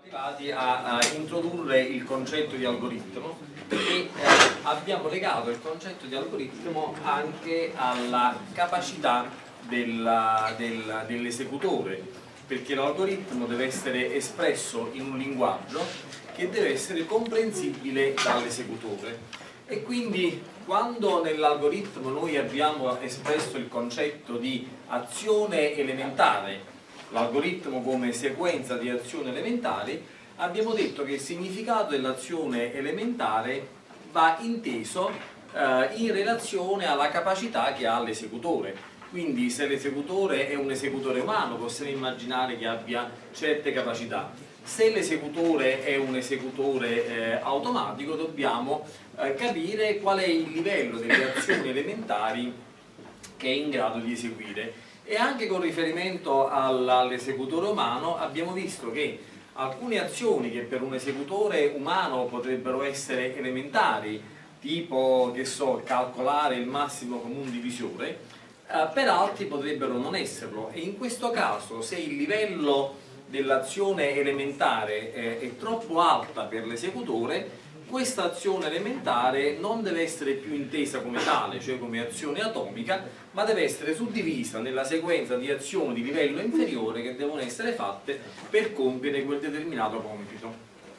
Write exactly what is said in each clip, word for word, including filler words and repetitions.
arrivati a, a introdurre il concetto di algoritmo e eh, abbiamo legato il concetto di algoritmo anche alla capacità del, del, dell'esecutore, perché l'algoritmo deve essere espresso in un linguaggio che deve essere comprensibile dall'esecutore. E quindi quando nell'algoritmo noi abbiamo espresso il concetto di azione elementare, l'algoritmo come sequenza di azioni elementari, abbiamo detto che il significato dell'azione elementare va inteso eh, in relazione alla capacità che ha l'esecutore. Quindi se l'esecutore è un esecutore umano possiamo immaginare che abbia certe capacità. Se l'esecutore è un esecutore eh, automatico dobbiamo eh, capire qual è il livello delle azioni elementari che è in grado di eseguire. E anche con riferimento all'esecutore umano abbiamo visto che alcune azioni che per un esecutore umano potrebbero essere elementari, tipo, che so, calcolare il massimo comune divisore, eh, per altri potrebbero non esserlo. E in questo caso, se il livello dell'azione elementare eh, è troppo alta per l'esecutore, questa azione elementare non deve essere più intesa come tale, cioè come azione atomica, ma deve essere suddivisa nella sequenza di azioni di livello inferiore che devono essere fatte per compiere quel determinato compito.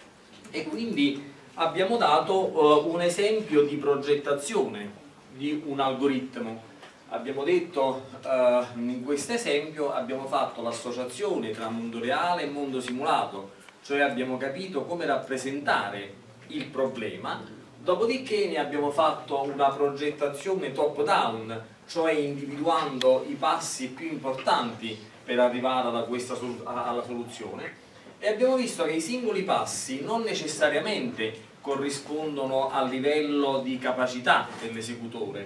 E quindi abbiamo dato uh, un esempio di progettazione di un algoritmo. Abbiamo detto, uh, in questo esempio abbiamo fatto l'associazione tra mondo reale e mondo simulato, cioè abbiamo capito come rappresentare il problema, dopodiché ne abbiamo fatto una progettazione top down, cioè individuando i passi più importanti per arrivare alla, questa, alla soluzione, e abbiamo visto che i singoli passi non necessariamente corrispondono al livello di capacità dell'esecutore,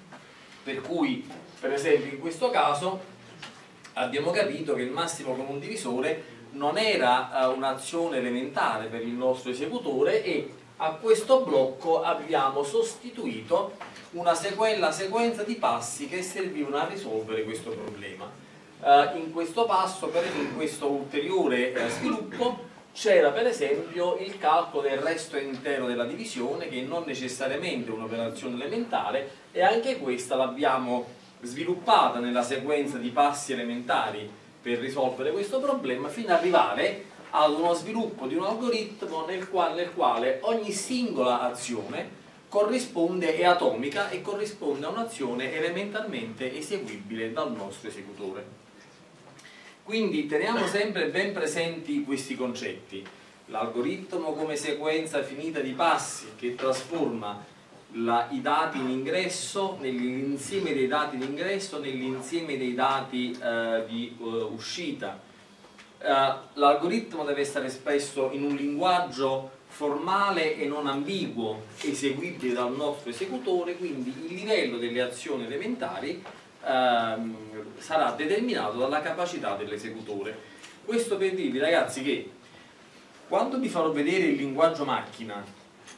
per cui per esempio in questo caso abbiamo capito che il massimo comune divisore non era uh, un'azione elementare per il nostro esecutore e a questo blocco abbiamo sostituito una sequella sequenza di passi che servivano a risolvere questo problema. Uh, in questo passo, per in questo ulteriore uh, sviluppo, c'era per esempio il calcolo del resto intero della divisione, che non necessariamente è un'operazione elementare, e anche questa l'abbiamo sviluppata nella sequenza di passi elementari per risolvere questo problema, fino ad arrivare ad uno sviluppo di un algoritmo nel quale, nel quale ogni singola azione corrisponde, è atomica e corrisponde a un'azione elementarmente eseguibile dal nostro esecutore. Quindi teniamo sempre ben presenti questi concetti: l'algoritmo come sequenza finita di passi che trasforma La, i dati in ingresso, nell'insieme dei dati di ingresso, nell'insieme dei dati eh, di uh, uscita. Uh, l'algoritmo deve essere espresso in un linguaggio formale e non ambiguo, eseguibile dal nostro esecutore, quindi il livello delle azioni elementari uh, sarà determinato dalla capacità dell'esecutore. Questo per dirvi, ragazzi, che quando vi farò vedere il linguaggio macchina,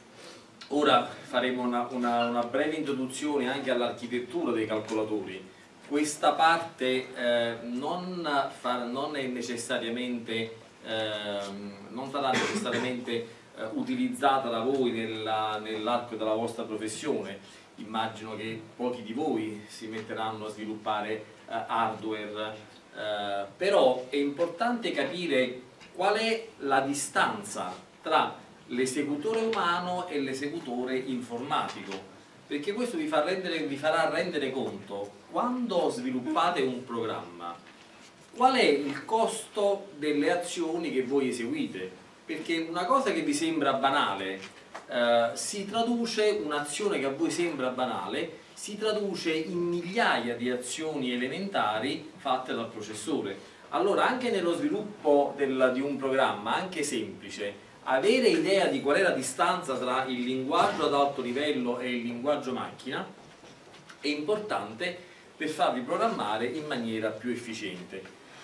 ora faremo una, una, una breve introduzione anche all'architettura dei calcolatori. Questa parte eh, non, fa, non è necessariamente eh, non sarà necessariamente eh, utilizzata da voi nell'arco della vostra professione. Immagino che pochi di voi si metteranno a sviluppare eh, hardware, eh, però è importante capire qual è la distanza tra l'esecutore umano e l'esecutore informatico, perché questo vi, fa rendere, vi farà rendere conto, quando sviluppate un programma, qual è il costo delle azioni che voi eseguite, perché una cosa che vi sembra banale eh, si traduce, un'azione che a voi sembra banale si traduce in migliaia di azioni elementari fatte dal processore. Allora anche nello sviluppo del, di un programma, anche semplice, avere idea di qual è la distanza tra il linguaggio ad alto livello e il linguaggio macchina è importante per farvi programmare in maniera più efficiente.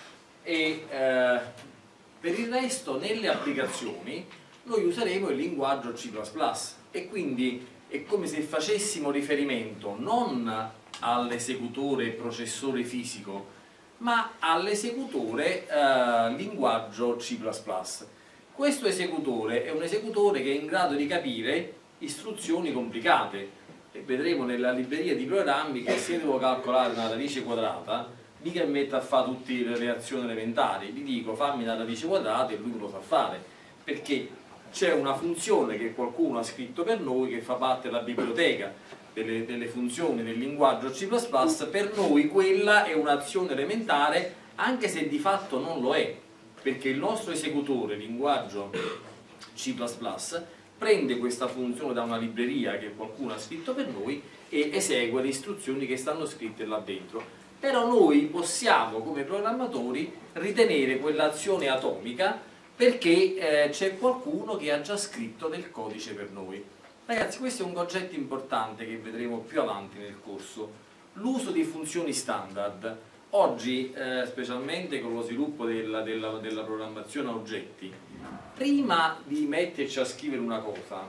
E eh, per il resto, nelle applicazioni noi useremo il linguaggio C plus plus, e quindi è come se facessimo riferimento non all'esecutore processore fisico, ma all'esecutore eh, linguaggio C plus plus. Questo esecutore è un esecutore che è in grado di capire istruzioni complicate, e vedremo nella libreria di programmi che se devo calcolare una radice quadrata mica mi metto a fare tutte le reazioni elementari, gli dico fammi una radice quadrata e lui me lo sa fare, perché c'è una funzione che qualcuno ha scritto per noi che fa parte della biblioteca delle, delle funzioni del linguaggio C plus plus. Per noi quella è un'azione elementare, anche se di fatto non lo è, perché il nostro esecutore linguaggio C plus plus prende questa funzione da una libreria che qualcuno ha scritto per noi e esegue le istruzioni che stanno scritte là dentro. Però noi possiamo come programmatori ritenere quell'azione atomica perché eh, c'è qualcuno che ha già scritto del codice per noi. Ragazzi, questo è un concetto importante che vedremo più avanti nel corso. L'uso di funzioni standard. Oggi, eh, specialmente con lo sviluppo della, della, della programmazione a oggetti, prima di metterci a scrivere una cosa,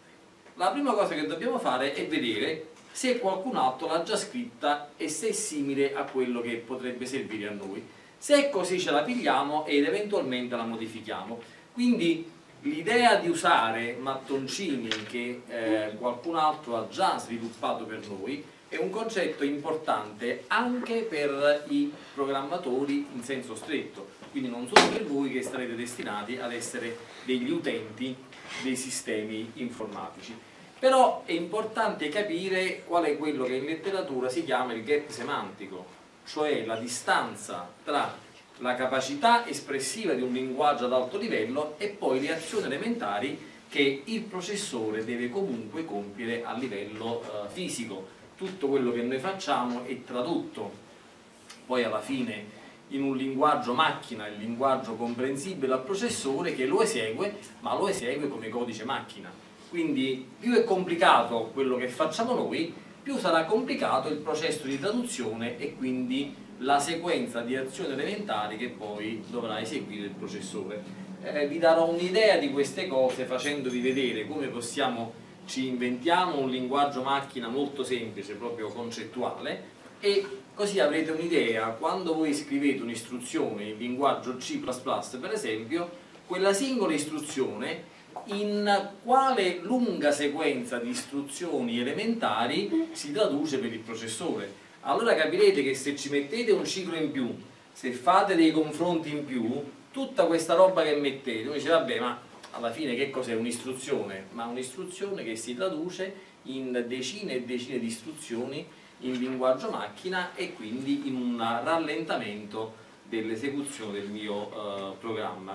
la prima cosa che dobbiamo fare è vedere se qualcun altro l'ha già scritta e se è simile a quello che potrebbe servire a noi. Se è così ce la pigliamo ed eventualmente la modifichiamo. Quindi l'idea di usare mattoncini che eh, qualcun altro ha già sviluppato per noi è un concetto importante anche per i programmatori in senso stretto, quindi non solo per voi che sarete destinati ad essere degli utenti dei sistemi informatici. Però è importante capire qual è quello che in letteratura si chiama il gap semantico, cioè la distanza tra la capacità espressiva di un linguaggio ad alto livello e poi le azioni elementari che il processore deve comunque compiere a livello eh, fisico. Tutto quello che noi facciamo è tradotto poi alla fine in un linguaggio macchina, il linguaggio comprensibile al processore che lo esegue, ma lo esegue come codice macchina. Quindi più è complicato quello che facciamo noi, più sarà complicato il processo di traduzione e quindi la sequenza di azioni elementari che poi dovrà eseguire il processore. Eh, vi darò un'idea di queste cose facendovi vedere come possiamo, ci inventiamo un linguaggio macchina molto semplice, proprio concettuale, e così avrete un'idea, quando voi scrivete un'istruzione in linguaggio C plus plus per esempio, quella singola istruzione in quale lunga sequenza di istruzioni elementari si traduce per il processore. Allora capirete che se ci mettete un ciclo in più, se fate dei confronti in più, tutta questa roba che mettete, uno dice vabbè, ma alla fine che cos'è un'istruzione? Ma un'istruzione che si traduce in decine e decine di istruzioni in linguaggio macchina e quindi in un rallentamento dell'esecuzione del mio uh, programma.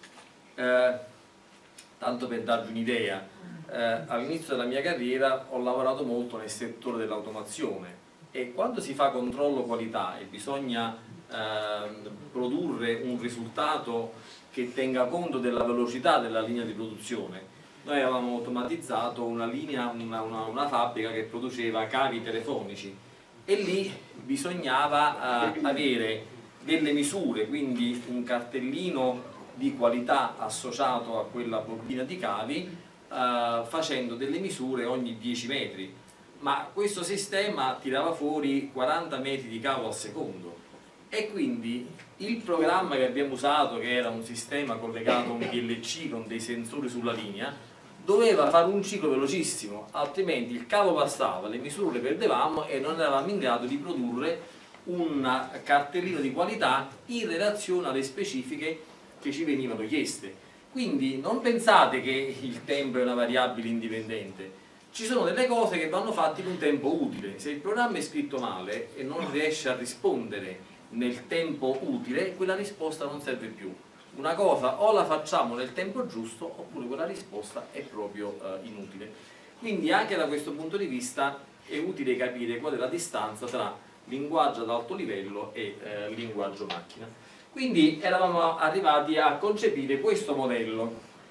Uh, Tanto per darvi un'idea, eh, all'inizio della mia carriera ho lavorato molto nel settore dell'automazione e quando si fa controllo qualità e bisogna eh, produrre un risultato che tenga conto della velocità della linea di produzione, noi avevamo automatizzato una linea, una, una, una fabbrica che produceva cavi telefonici e lì bisognava eh, avere delle misure, quindi un cartellino di qualità associato a quella bobina di cavi eh, facendo delle misure ogni dieci metri, ma questo sistema tirava fuori quaranta metri di cavo al secondo e quindi il programma che abbiamo usato, che era un sistema collegato a un P L C con dei sensori sulla linea, doveva fare un ciclo velocissimo, altrimenti il cavo passava, le misure le perdevamo e non eravamo in grado di produrre un cartellino di qualità in relazione alle specifiche che ci venivano chieste. Quindi non pensate che il tempo è una variabile indipendente, ci sono delle cose che vanno fatte in un tempo utile. Se il programma è scritto male e non riesce a rispondere nel tempo utile, quella risposta non serve più. Una cosa o la facciamo nel tempo giusto oppure quella risposta è proprio eh, inutile. Quindi anche da questo punto di vista è utile capire qual è la distanza tra linguaggio ad alto livello e eh, linguaggio macchina. Quindi eravamo arrivati a concepire questo modello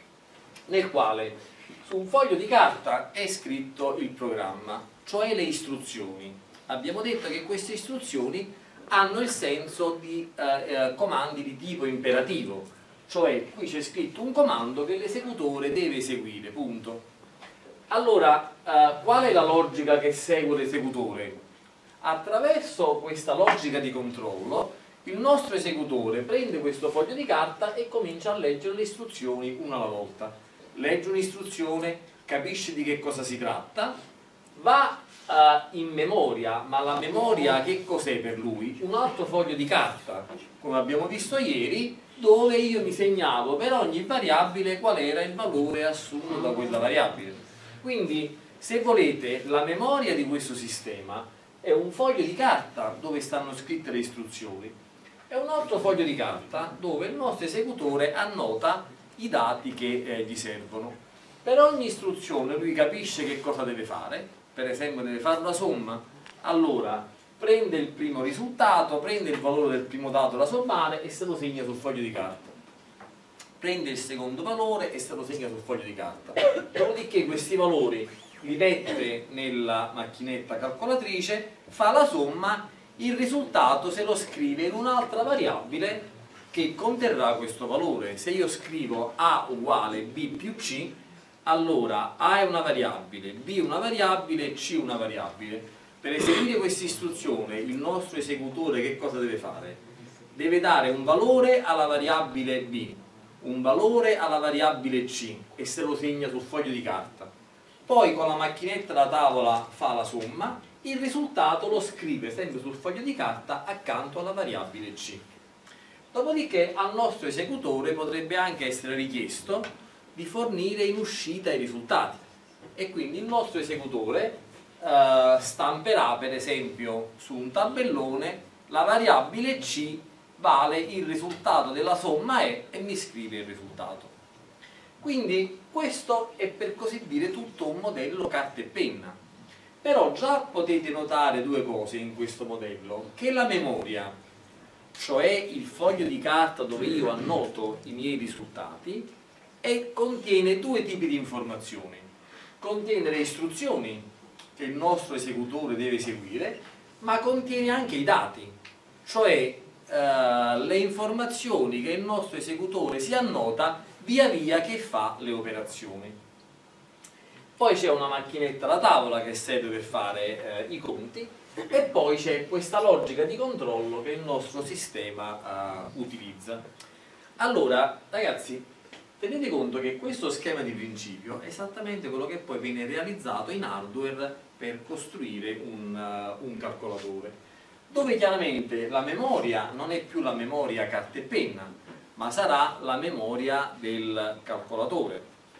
nel quale su un foglio di carta è scritto il programma, cioè le istruzioni. Abbiamo detto che queste istruzioni hanno il senso di eh, eh, comandi di tipo imperativo, cioè qui c'è scritto un comando che l'esecutore deve eseguire, punto. Allora, eh, qual è la logica che segue l'esecutore? Attraverso questa logica di controllo Il nostro esecutore prende questo foglio di carta e comincia a leggere le istruzioni una alla volta. Legge un'istruzione, capisce di che cosa si tratta, va uh, in memoria, ma la memoria che cos'è per lui? Un altro foglio di carta, come abbiamo visto ieri, dove io mi segnavo per ogni variabile qual era il valore assunto da quella variabile. Quindi, se volete, la memoria di questo sistema è un foglio di carta dove stanno scritte le istruzioni, è un altro foglio di carta dove il nostro esecutore annota i dati che eh, gli servono. Per ogni istruzione lui capisce che cosa deve fare, per esempio deve fare una somma, allora prende il primo risultato, prende il valore del primo dato da sommare e se lo segna sul foglio di carta. Prende il secondo valore e se lo segna sul foglio di carta. Dopodiché questi valori li mette nella macchinetta calcolatrice, fa la somma, il risultato se lo scrive in un'altra variabile che conterrà questo valore. Se io scrivo A uguale B più C, allora A è una variabile, B una variabile, C una variabile. Per eseguire questa istruzione il nostro esecutore che cosa deve fare? Deve dare un valore alla variabile B, un valore alla variabile C e se lo segna sul foglio di carta. Poi con la macchinetta da tavola fa la somma, il risultato lo scrive sempre sul foglio di carta accanto alla variabile C. Dopodiché al nostro esecutore potrebbe anche essere richiesto di fornire in uscita i risultati e quindi il nostro esecutore eh, stamperà per esempio su un tabellone la variabile C vale il risultato della somma E e mi scrive il risultato. Quindi questo è per così dire tutto un modello carta e penna. Però già potete notare due cose in questo modello, che la memoria, cioè il foglio di carta dove io annoto i miei risultati, e contiene due tipi di informazioni. Contiene le istruzioni che il nostro esecutore deve eseguire, ma contiene anche i dati, cioè eh, le informazioni che il nostro esecutore si annota via via che fa le operazioni. Poi c'è una macchinetta da tavola che serve per fare eh, i conti e poi c'è questa logica di controllo che il nostro sistema eh, utilizza. Allora, ragazzi, tenete conto che questo schema di principio è esattamente quello che poi viene realizzato in hardware per costruire un, uh, un calcolatore, dove chiaramente la memoria non è più la memoria carta e penna, ma sarà la memoria del calcolatore.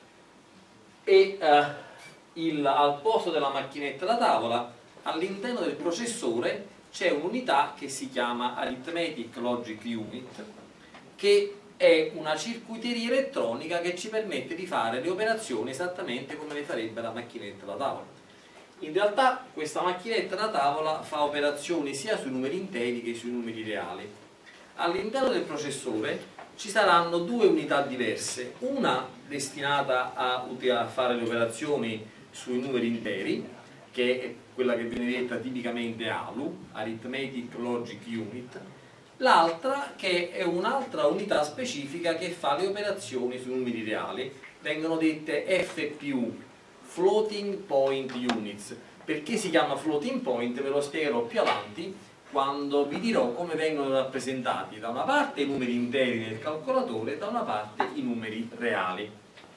E uh, il, al posto della macchinetta da tavola, all'interno del processore c'è un'unità che si chiama Arithmetic Logic Unit, che è una circuiteria elettronica che ci permette di fare le operazioni esattamente come le farebbe la macchinetta da tavola. In realtà questa macchinetta da tavola fa operazioni sia sui numeri interi che sui numeri reali. All'interno del processore ci saranno due unità diverse, una destinata a, a fare le operazioni sui numeri interi, che è quella che viene detta tipicamente A L U, Arithmetic Logic Unit, l'altra che è un'altra unità specifica che fa le operazioni sui numeri reali, vengono dette F P U, Floating Point Units. Perché si chiama Floating Point ve lo spiegherò più avanti quando vi dirò come vengono rappresentati da una parte i numeri interi nel calcolatore e da una parte i numeri reali.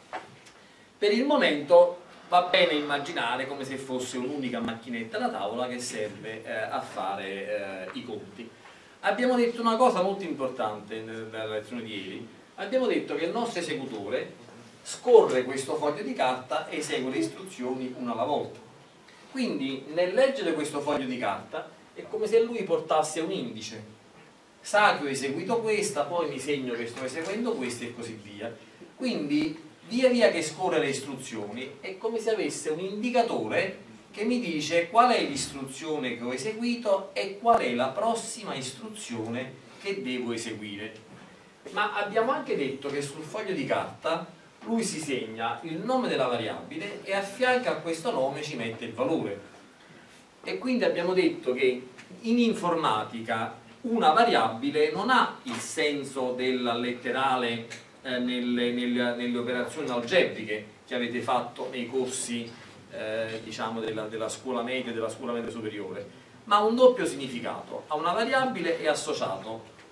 Per il momento va bene immaginare come se fosse un'unica macchinetta da tavola che serve eh, a fare eh, i conti. Abbiamo detto una cosa molto importante nella lezione di ieri, abbiamo detto che il nostro esecutore scorre questo foglio di carta e esegue le istruzioni una alla volta. Quindi nel leggere questo foglio di carta è come se lui portasse un indice, sa che ho eseguito questa, poi mi segno che sto eseguendo questa e così via. Quindi via via che scorre le istruzioni è come se avesse un indicatore che mi dice qual è l'istruzione che ho eseguito e qual è la prossima istruzione che devo eseguire. Ma abbiamo anche detto che sul foglio di carta lui si segna il nome della variabile e a fianco a questo nome ci mette il valore. E quindi abbiamo detto che in informatica una variabile non ha il senso del letterale eh, nelle, nelle, nelle operazioni algebriche che avete fatto nei corsi eh, diciamo della, della scuola media e della scuola media superiore, ma ha un doppio significato. A una variabile è associato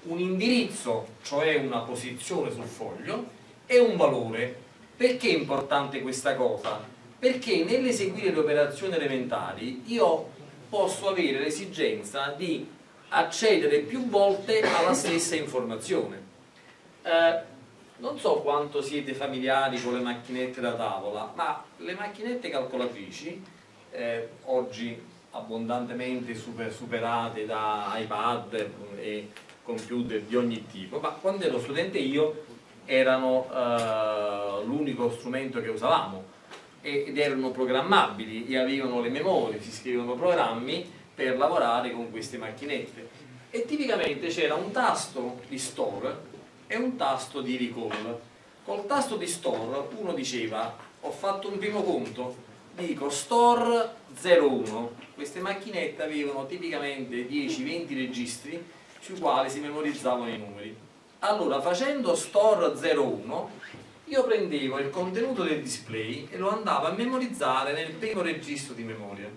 un indirizzo, cioè una posizione sul foglio, e un valore. Perché è importante questa cosa? Perché nell'eseguire le operazioni elementari io posso avere l'esigenza di accedere più volte alla stessa informazione. Eh, non so quanto siete familiari con le macchinette da tavola, ma le macchinette calcolatrici, eh, oggi abbondantemente super, superate da iPad e computer di ogni tipo, ma quando ero studente io erano eh, l'unico strumento che usavamo, ed erano programmabili e avevano le memorie, si scrivevano programmi per lavorare con queste macchinette, e tipicamente c'era un tasto di store e un tasto di recall. Col tasto di store uno diceva: ho fatto un primo conto, dico store zero uno. Queste macchinette avevano tipicamente dieci venti registri sui quali si memorizzavano i numeri. Allora, facendo store zero uno, io prendevo il contenuto del display e lo andavo a memorizzare nel primo registro di memoria.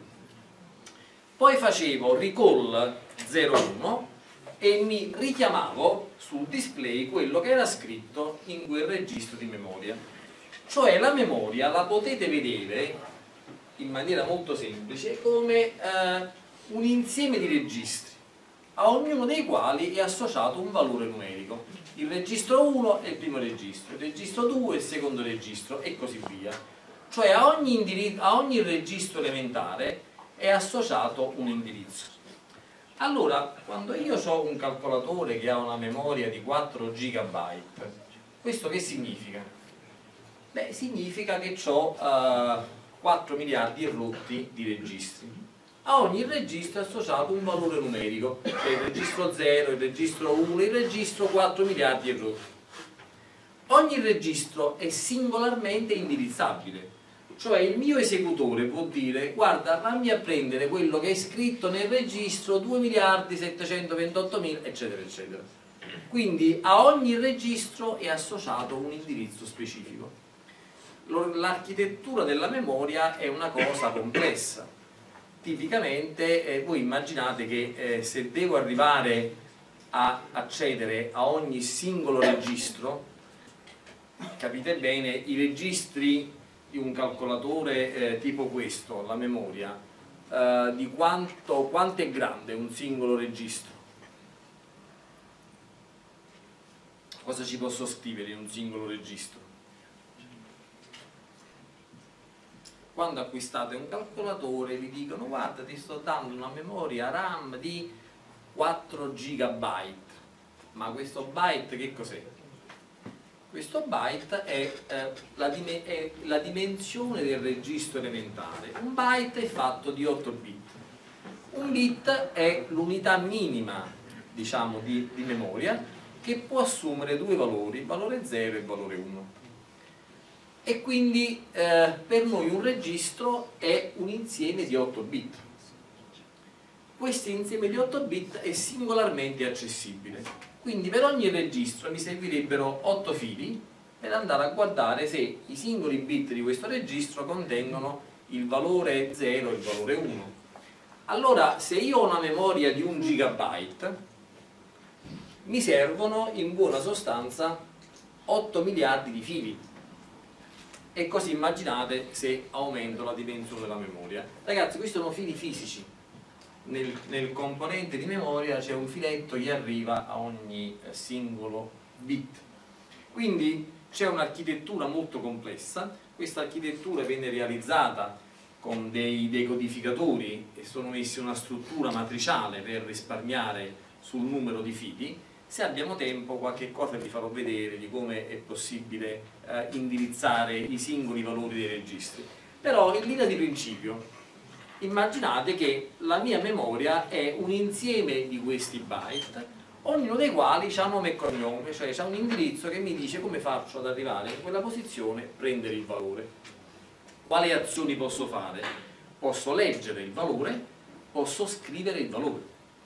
Poi facevo recall zero uno e mi richiamavo sul display quello che era scritto in quel registro di memoria. Cioè la memoria la potete vedere in maniera molto semplice come eh, un insieme di registri, a ognuno dei quali è associato un valore numerico. Il registro uno è il primo registro, il registro due è il secondo registro, e così via. Cioè a ogni, indirizzo, a ogni registro elementare è associato un indirizzo. Allora, quando io ho un calcolatore che ha una memoria di quattro giga byte, questo che significa? Beh, significa che ho uh, quattro miliardi e rotti di registri. A ogni registro è associato un valore numerico, cioè il registro zero, il registro uno, il registro quattro miliardi e rotti. Ogni registro è singolarmente indirizzabile, cioè il mio esecutore può dire: guarda, fammi a prendere quello che è scritto nel registro due miliardi settecentoventotto mila, eccetera eccetera. Quindi a ogni registro è associato un indirizzo specifico. L'architettura della memoria è una cosa complessa. Tipicamente eh, voi immaginate che eh, se devo arrivare a accedere a ogni singolo registro, capite bene, i registri di un calcolatore eh, tipo questo, la memoria, eh, di quanto, quanto è grande un singolo registro? Cosa ci posso scrivere in un singolo registro? Quando acquistate un calcolatore vi dicono: guarda, ti sto dando una memoria RAM di quattro giga byte. Ma questo byte che cos'è? Questo byte è, eh, la è la dimensione del registro elementare. Un byte è fatto di otto bit. Un bit è l'unità minima, diciamo, di, di memoria, che può assumere due valori, il valore zero e il valore uno. E quindi eh, per noi un registro è un insieme di otto bit. Questo insieme di otto bit è singolarmente accessibile. Quindi per ogni registro mi servirebbero otto fili per andare a guardare se i singoli bit di questo registro contengono il valore zero e il valore uno. Allora, se io ho una memoria di un gigabyte, mi servono in buona sostanza otto miliardi di fili. E così immaginate se aumento la dimensione della memoria. Ragazzi, questi sono fili fisici. Nel, nel componente di memoria c'è un filetto che arriva a ogni singolo bit. Quindi c'è un'architettura molto complessa. Questa architettura viene realizzata con dei decodificatori e sono messi in una struttura matriciale per risparmiare sul numero di fili. Se abbiamo tempo, qualche cosa vi farò vedere di come è possibile eh, indirizzare i singoli valori dei registri. Però in linea di principio immaginate che la mia memoria è un insieme di questi byte, ognuno dei quali ha nome e cognome, cioè c'è un indirizzo che mi dice come faccio ad arrivare in quella posizione, prendere il valore. Quali azioni posso fare? Posso leggere il valore, posso scrivere il valore.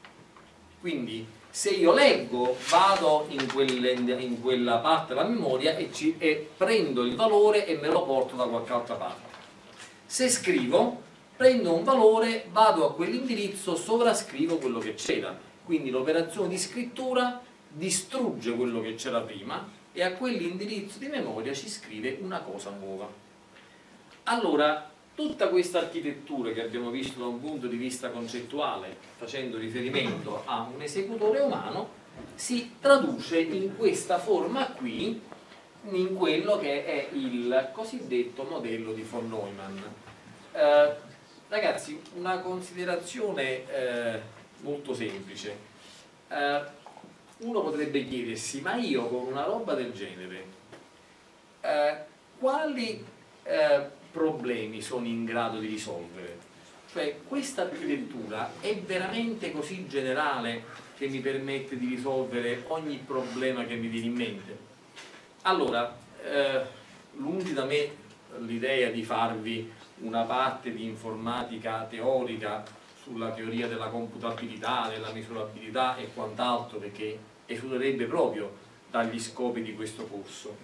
Quindi se io leggo, vado in, quelle, in quella parte della memoria e, ci, e prendo il valore e me lo porto da qualche altra parte. Se scrivo, prendo un valore, vado a quell'indirizzo, sovrascrivo quello che c'era. Quindi l'operazione di scrittura distrugge quello che c'era prima e a quell'indirizzo di memoria ci scrive una cosa nuova. Allora, tutta questa architettura che abbiamo visto da un punto di vista concettuale, facendo riferimento a un esecutore umano, si traduce in questa forma qui, in quello che è il cosiddetto modello di von Neumann. Eh, ragazzi, una considerazione eh, molto semplice. Eh, uno potrebbe chiedersi, ma io con una roba del genere, eh, quali eh, problemi sono in grado di risolvere? Cioè, questa architettura è veramente così generale che mi permette di risolvere ogni problema che mi viene in mente? Allora, eh, lungi da me l'idea di farvi una parte di informatica teorica sulla teoria della computabilità, della misurabilità e quant'altro, perché esuderebbe proprio dagli scopi di questo corso.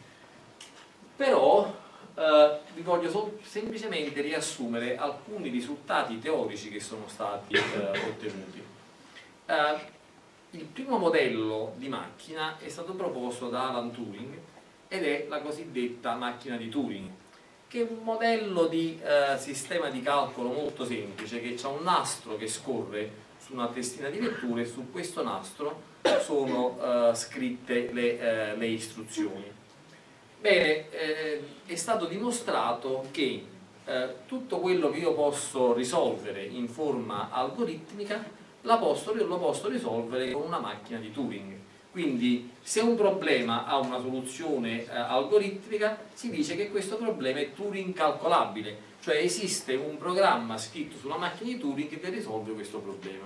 Però eh, vi voglio semplicemente riassumere alcuni risultati teorici che sono stati eh, ottenuti. Eh, il primo modello di macchina è stato proposto da Alan Turing ed è la cosiddetta macchina di Turing, che è un modello di eh, sistema di calcolo molto semplice, che ha un nastro che scorre su una testina di lettura e su questo nastro sono eh, scritte le, eh, le istruzioni. Bene, eh, è stato dimostrato che eh, tutto quello che io posso risolvere in forma algoritmica la posso, lo posso risolvere con una macchina di Turing. Quindi se un problema ha una soluzione eh, algoritmica, si dice che questo problema è Turing calcolabile, cioè esiste un programma scritto sulla macchina di Turing che risolve questo problema.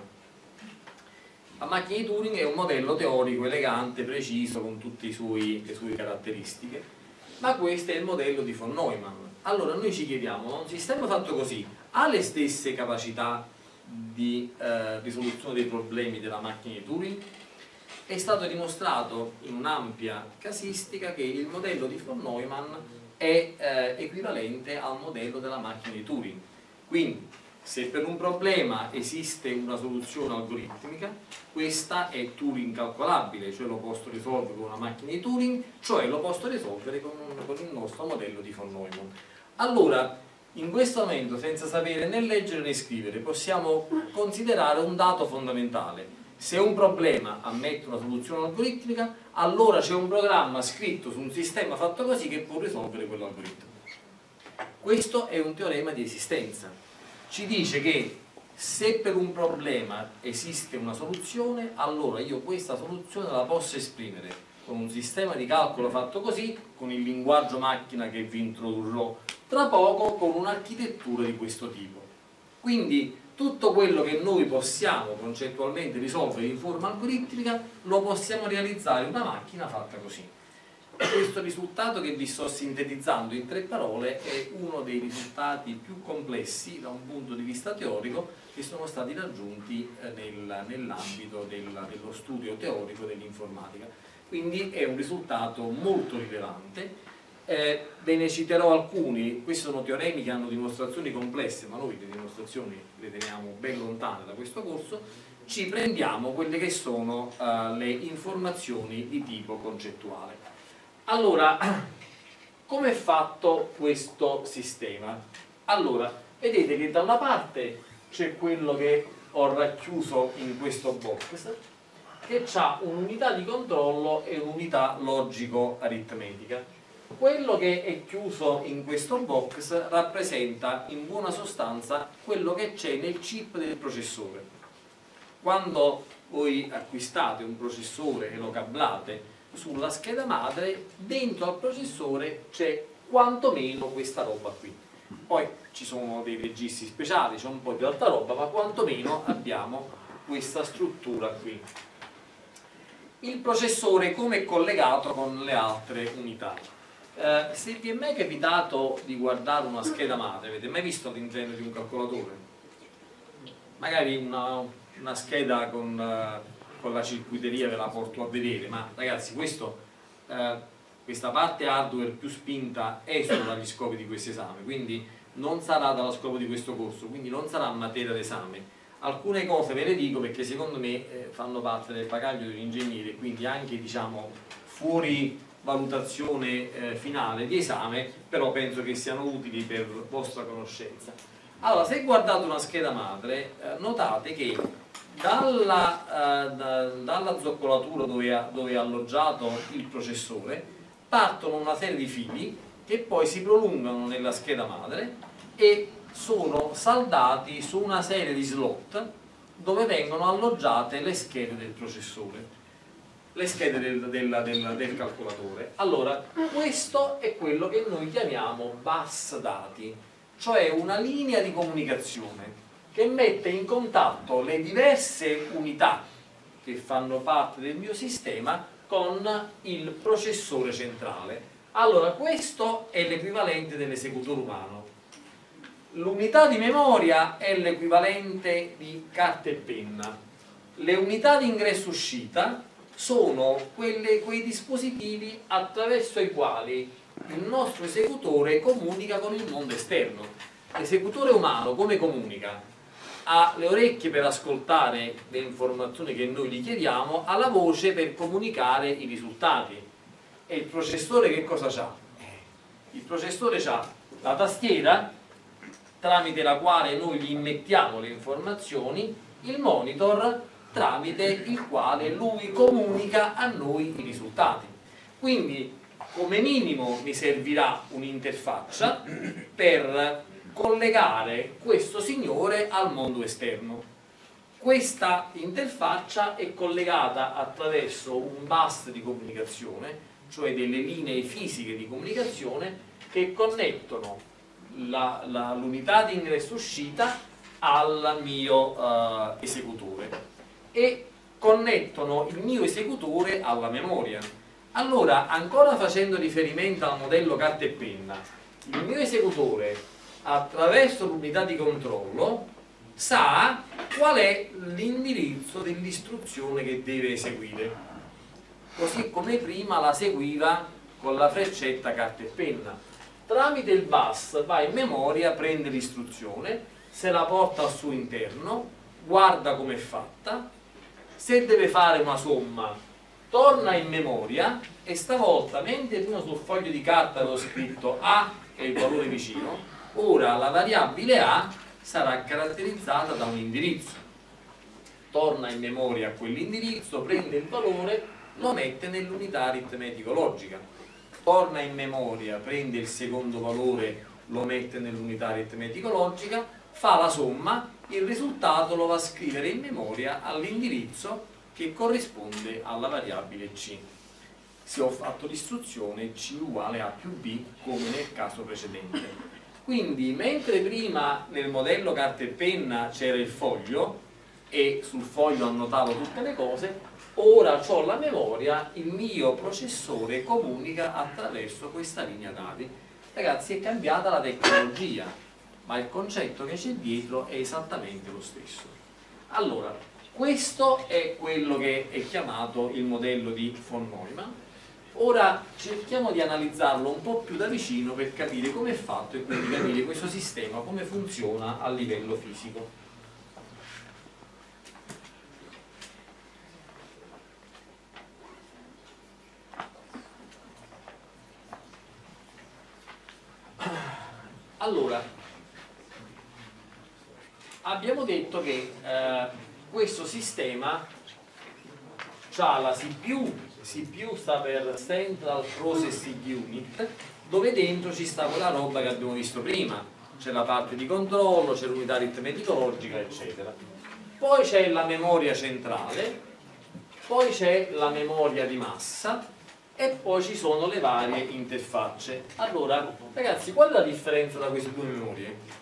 La macchina di Turing è un modello teorico elegante, preciso, con tutte i suoi, le sue caratteristiche, ma questo è il modello di von Neumann. Allora noi ci chiediamo, un sistema fatto così ha le stesse capacità di eh, risoluzione dei problemi della macchina di Turing? È stato dimostrato in un'ampia casistica che il modello di von Neumann è eh, equivalente al modello della macchina di Turing. Quindi, se per un problema esiste una soluzione algoritmica, questa è Turing calcolabile, cioè lo posso risolvere con una macchina di Turing, cioè lo posso risolvere con, un, con il nostro modello di von Neumann. Allora, in questo momento, senza sapere né leggere né scrivere, possiamo considerare un dato fondamentale. Se un problema ammette una soluzione algoritmica, allora c'è un programma scritto su un sistema fatto così che può risolvere quell'algoritmo. Questo è un teorema di esistenza. Ci dice che se per un problema esiste una soluzione, allora io questa soluzione la posso esprimere con un sistema di calcolo fatto così, con il linguaggio macchina che vi introdurrò tra poco, con un'architettura di questo tipo. Quindi tutto quello che noi possiamo concettualmente risolvere in forma algoritmica lo possiamo realizzare in una macchina fatta così. Questo risultato che vi sto sintetizzando in tre parole è uno dei risultati più complessi da un punto di vista teorico che sono stati raggiunti nel, nell'ambito del, dello studio teorico dell'informatica. Quindi è un risultato molto rilevante. Eh, ve ne citerò alcuni. Questi sono teoremi che hanno dimostrazioni complesse, ma noi le dimostrazioni le teniamo ben lontane da questo corso. Ci prendiamo quelle che sono uh, le informazioni di tipo concettuale. Allora, come è fatto questo sistema? Allora, vedete che da una parte c'è quello che ho racchiuso in questo box, che ha un'unità di controllo e un'unità logico-aritmetica. Quello che è chiuso in questo box rappresenta in buona sostanza quello che c'è nel chip del processore. Quando voi acquistate un processore e lo cablate sulla scheda madre, dentro al processore c'è quantomeno questa roba qui. Poi ci sono dei registri speciali, c'è un po' di altra roba, ma quantomeno abbiamo questa struttura qui. Il processore come è collegato con le altre unità? Eh, se vi è mai capitato di guardare una scheda madre, avete mai visto all'interno di un calcolatore? Magari una, una scheda con, uh, con la circuiteria ve la porto a vedere, ma ragazzi questo, uh, questa parte hardware più spinta è solo dagli scopi di questo esame, quindi non sarà dallo scopo di questo corso, quindi non sarà materia d'esame. alcune cose ve le dico perché secondo me eh, fanno parte del bagaglio di un ingegnere, quindi anche diciamo fuori valutazione eh, finale di esame, però penso che siano utili per vostra conoscenza. Allora, se guardate una scheda madre, eh, notate che dalla, eh, da, dalla zoccolatura dove, dove è alloggiato il processore partono una serie di fili che poi si prolungano nella scheda madre e sono saldati su una serie di slot dove vengono alloggiate le schede del processore, le schede del, del, del, del calcolatore. Allora, questo è quello che noi chiamiamo bus dati, cioè una linea di comunicazione che mette in contatto le diverse unità che fanno parte del mio sistema con il processore centrale. Allora, questo è l'equivalente dell'esecutore umano. L'unità di memoria è l'equivalente di carta e penna. Le unità di ingresso-uscita sono quelle, quei dispositivi attraverso i quali il nostro esecutore comunica con il mondo esterno. L'esecutore umano come comunica? Ha le orecchie per ascoltare le informazioni che noi gli chiediamo, ha la voce per comunicare i risultati. E il processore che cosa c'ha? Il processore ha la tastiera tramite la quale noi gli immettiamo le informazioni, il monitor tramite il quale lui comunica a noi i risultati. Quindi come minimo mi servirà un'interfaccia per collegare questo signore al mondo esterno. Questa interfaccia è collegata attraverso un bus di comunicazione, cioè delle linee fisiche di comunicazione che connettono l'unità di ingresso-uscita al mio uh, esecutore e connettono il mio esecutore alla memoria. Allora, ancora facendo riferimento al modello carta e penna, il mio esecutore attraverso l'unità di controllo sa qual è l'indirizzo dell'istruzione che deve eseguire, così come prima la seguiva con la freccetta carta e penna. Tramite il bus va in memoria, prende l'istruzione, se la porta al suo interno, guarda come è fatta, se deve fare una somma torna in memoria e stavolta, mentre prima sul foglio di carta avevo scritto A che è il valore vicino, ora la variabile A sarà caratterizzata da un indirizzo. Torna in memoria a quell'indirizzo, prende il valore, lo mette nell'unità aritmetico-logica. Torna in memoria, prende il secondo valore, lo mette nell'unità aritmetico-logica, fa la somma, il risultato lo va a scrivere in memoria all'indirizzo che corrisponde alla variabile C. Se ho fatto l'istruzione C uguale A più B come nel caso precedente. Quindi mentre prima nel modello carta e penna c'era il foglio e sul foglio annotavo tutte le cose, ora ho la memoria, il mio processore comunica attraverso questa linea dati. Ragazzi, è cambiata la tecnologia, ma il concetto che c'è dietro è esattamente lo stesso. Allora, questo è quello che è chiamato il modello di von Neumann. Ora cerchiamo di analizzarlo un po' più da vicino per capire come è fatto e quindi capire questo sistema come funziona a livello fisico. Allora, abbiamo detto che eh, questo sistema ha la C P U, C P U sta per Central Processing Unit, dove dentro ci sta quella roba che abbiamo visto prima, c'è la parte di controllo, c'è l'unità aritmetico-logica, eccetera. Poi c'è la memoria centrale, poi c'è la memoria di massa e poi ci sono le varie interfacce. Allora, ragazzi, qual è la differenza tra queste due memorie?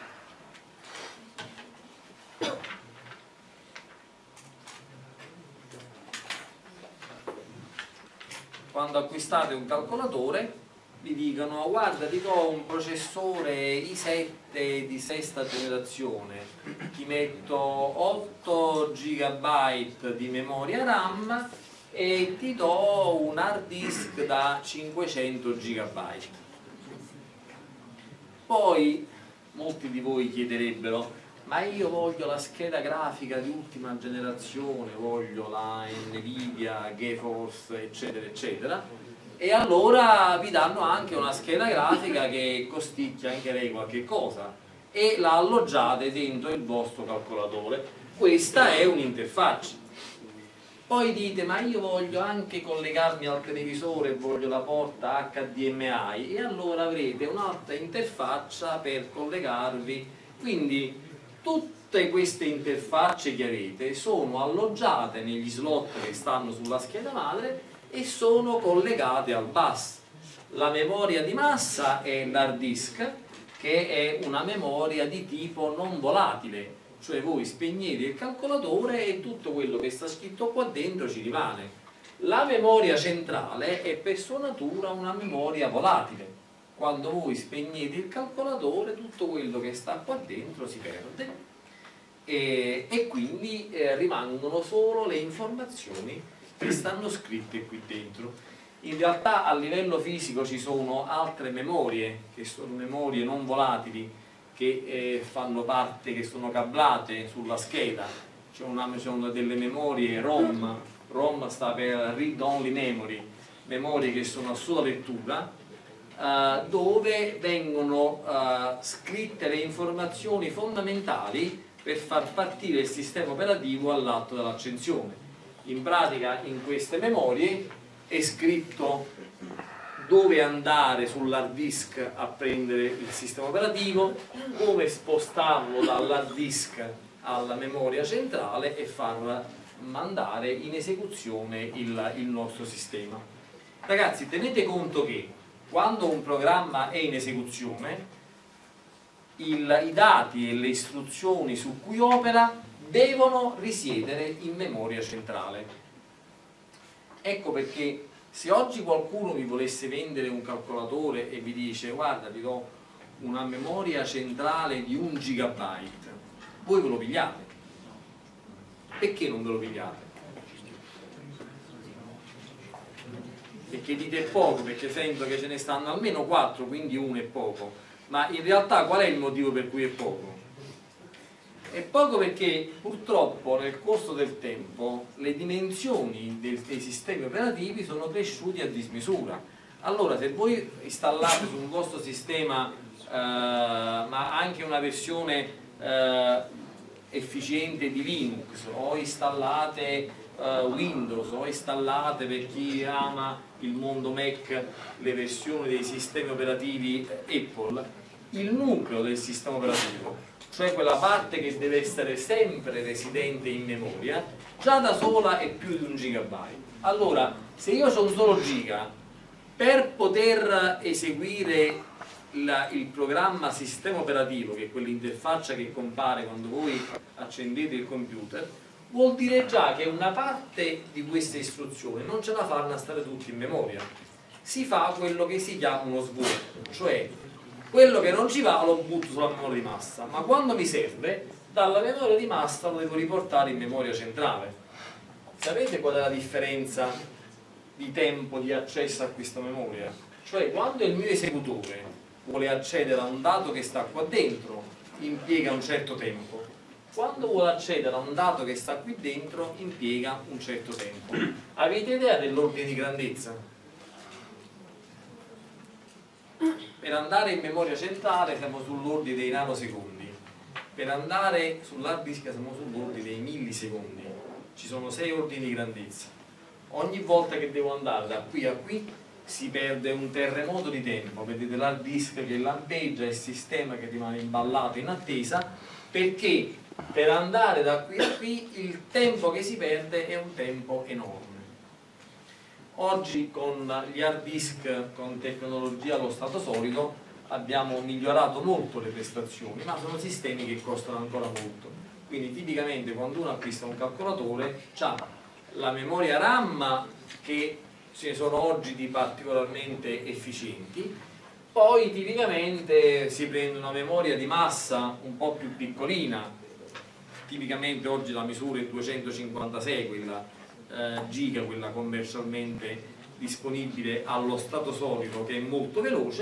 Quando acquistate un calcolatore vi dicono: guarda, ti do un processore i sette di sesta generazione, ti metto otto giga byte di memoria RAM e ti do un hard disk da cinquecento giga byte. Poi molti di voi chiederebbero: ma io voglio la scheda grafica di ultima generazione, voglio la Nvidia, GeForce, eccetera, eccetera, e allora vi danno anche una scheda grafica che costicchia anche lei qualche cosa e la alloggiate dentro il vostro calcolatore. Questa è un'interfaccia. Poi dite, ma io voglio anche collegarmi al televisore, voglio la porta H D M I, e allora avrete un'altra interfaccia per collegarvi. Quindi tutte queste interfacce che avete sono alloggiate negli slot che stanno sulla scheda madre e sono collegate al bus. La memoria di massa è l'hard disk, che è una memoria di tipo non volatile, cioè voi spegnete il calcolatore e tutto quello che sta scritto qua dentro ci rimane. La memoria centrale è per sua natura una memoria volatile. Quando voi spegnete il calcolatore tutto quello che sta qua dentro si perde e, e quindi eh, rimangono solo le informazioni che stanno scritte qui dentro. In realtà a livello fisico ci sono altre memorie che sono memorie non volatili che eh, fanno parte, che sono cablate sulla scheda. C'è delle memorie ROM, ROM sta per Read Only Memory, memorie che sono a sola lettura, eh, dove vengono eh, scritte le informazioni fondamentali per far partire il sistema operativo all'atto dell'accensione. In pratica in queste memorie è scritto dove andare sull'hard disk a prendere il sistema operativo, come spostarlo dall'hard disk alla memoria centrale e far mandare in esecuzione il, il nostro sistema. Ragazzi, tenete conto che quando un programma è in esecuzione, il, i dati e le istruzioni su cui opera devono risiedere in memoria centrale. Ecco perché se oggi qualcuno vi volesse vendere un calcolatore e vi dice guarda ti do una memoria centrale di un gigabyte, voi ve lo pigliate. Perché non ve lo pigliate? Perché dite è poco, perché sento che ce ne stanno almeno quattro, quindi uno è poco. Ma in realtà qual è il motivo per cui è poco? È poco perché purtroppo nel corso del tempo le dimensioni del, dei sistemi operativi sono cresciute a dismisura. Allora se voi installate sul vostro sistema eh, ma anche una versione eh, efficiente di Linux, o installate eh, Windows, o installate, per chi ama il mondo Mac, le versioni dei sistemi operativi Apple, il nucleo del sistema operativo, cioè quella parte che deve essere sempre residente in memoria, già da sola è più di un gigabyte. Allora, se io ho un solo giga, per poter eseguire la, il programma sistema operativo, che è quell'interfaccia che compare quando voi accendete il computer, vuol dire già che una parte di queste istruzioni non ce la fanno a stare tutti in memoria. Si fa quello che si chiama uno svuoto, cioè quello che non ci va lo butto sulla memoria di massa, ma quando mi serve, dalla memoria di massa lo devo riportare in memoria centrale. Sapete qual è la differenza di tempo di accesso a questa memoria? Cioè quando il mio esecutore vuole accedere a un dato che sta qua dentro, impiega un certo tempo. Quando vuole accedere a un dato che sta qui dentro, impiega un certo tempo. Avete idea dell'ordine di grandezza? Per andare in memoria centrale siamo sull'ordine dei nanosecondi, per andare sull'hard disk siamo sull'ordine dei millisecondi. Ci sono sei ordini di grandezza. Ogni volta che devo andare da qui a qui si perde un terremoto di tempo. Vedete l'hard disk che lampeggia, il sistema che rimane imballato in attesa, perché per andare da qui a qui il tempo che si perde è un tempo enorme. Oggi con gli hard disk, con tecnologia allo stato solido, abbiamo migliorato molto le prestazioni, ma sono sistemi che costano ancora molto. Quindi tipicamente quando uno acquista un calcolatore ha la memoria RAM, che ce ne sono oggi di particolarmente efficienti, poi tipicamente si prende una memoria di massa un po' più piccolina, tipicamente oggi la misura è duecentocinquantasei, quella Eh, giga, quella commercialmente disponibile allo stato solido, che è molto veloce,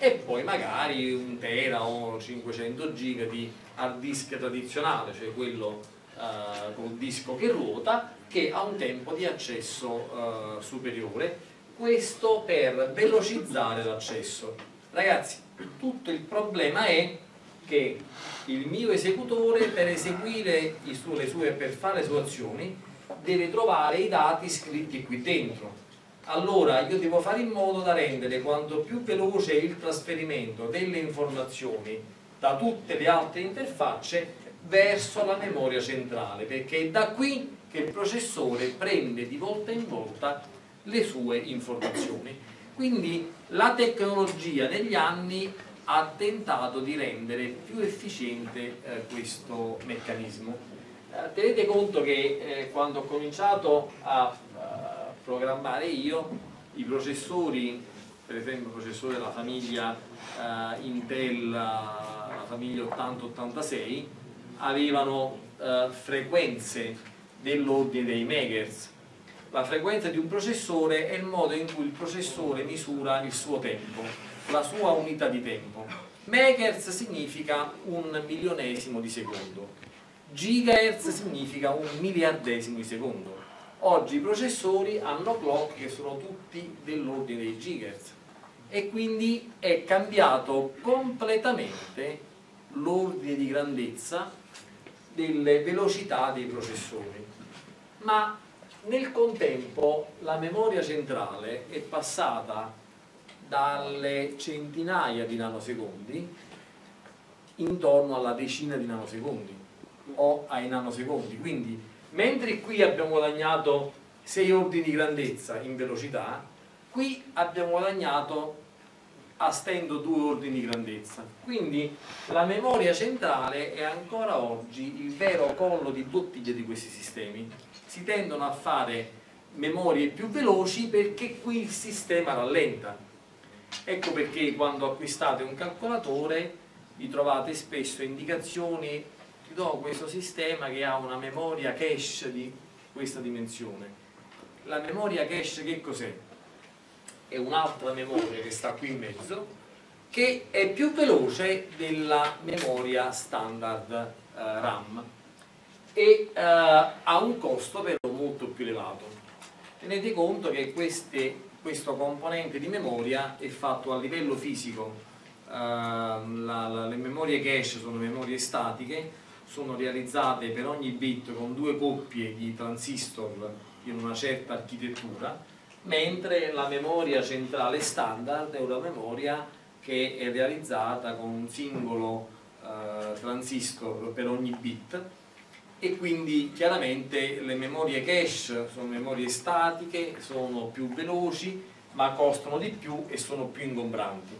e poi magari un tera o cinquecento giga di hard disk tradizionale, cioè quello eh, col disco che ruota, che ha un tempo di accesso eh, superiore, questo per velocizzare l'accesso. Ragazzi, tutto il problema è che il mio esecutore per eseguire i su le sue, per fare le sue azioni, deve trovare i dati scritti qui dentro. Allora io devo fare in modo da rendere quanto più veloce il trasferimento delle informazioni da tutte le altre interfacce verso la memoria centrale, perché è da qui che il processore prende di volta in volta le sue informazioni. Quindi la tecnologia negli anni ha tentato di rendere più efficiente eh, questo meccanismo. Eh, tenete conto che eh, quando ho cominciato a programmare io, i processori, per esempio il processore della famiglia eh, Intel, la famiglia ottanta ottantasei, avevano eh, frequenze dell'ordine dei megahertz. La frequenza di un processore è il modo in cui il processore misura il suo tempo, la sua unità di tempo. Megahertz significa un milionesimo di secondo, gigahertz significa un miliardesimo di secondo. Oggi i processori hanno clock che sono tutti dell'ordine dei gigahertz e quindi è cambiato completamente l'ordine di grandezza delle velocità dei processori. Ma nel contempo la memoria centrale è passata dalle centinaia di nanosecondi intorno alla decina di nanosecondi o ai nanosecondi. Quindi mentre qui abbiamo guadagnato sei ordini di grandezza in velocità, qui abbiamo guadagnato a stento due ordini di grandezza. Quindi la memoria centrale è ancora oggi il vero collo di bottiglia di questi sistemi. Si tendono a fare memorie più veloci perché qui il sistema rallenta. Ecco perché quando acquistate un calcolatore vi trovate spesso indicazioni: ti do questo sistema che ha una memoria cache di questa dimensione. La memoria cache che cos'è? È un'altra memoria che sta qui in mezzo, che è più veloce della memoria standard eh, RAM e eh, ha un costo però molto più elevato. Tenete conto che queste, questo componente di memoria è fatto a livello fisico. Eh, la, la, le memorie cache sono memorie statiche, sono realizzate per ogni bit con due coppie di transistor in una certa architettura, mentre la memoria centrale standard è una memoria che è realizzata con un singolo eh, transistor per ogni bit, e quindi chiaramente le memorie cache sono memorie statiche, sono più veloci ma costano di più e sono più ingombranti.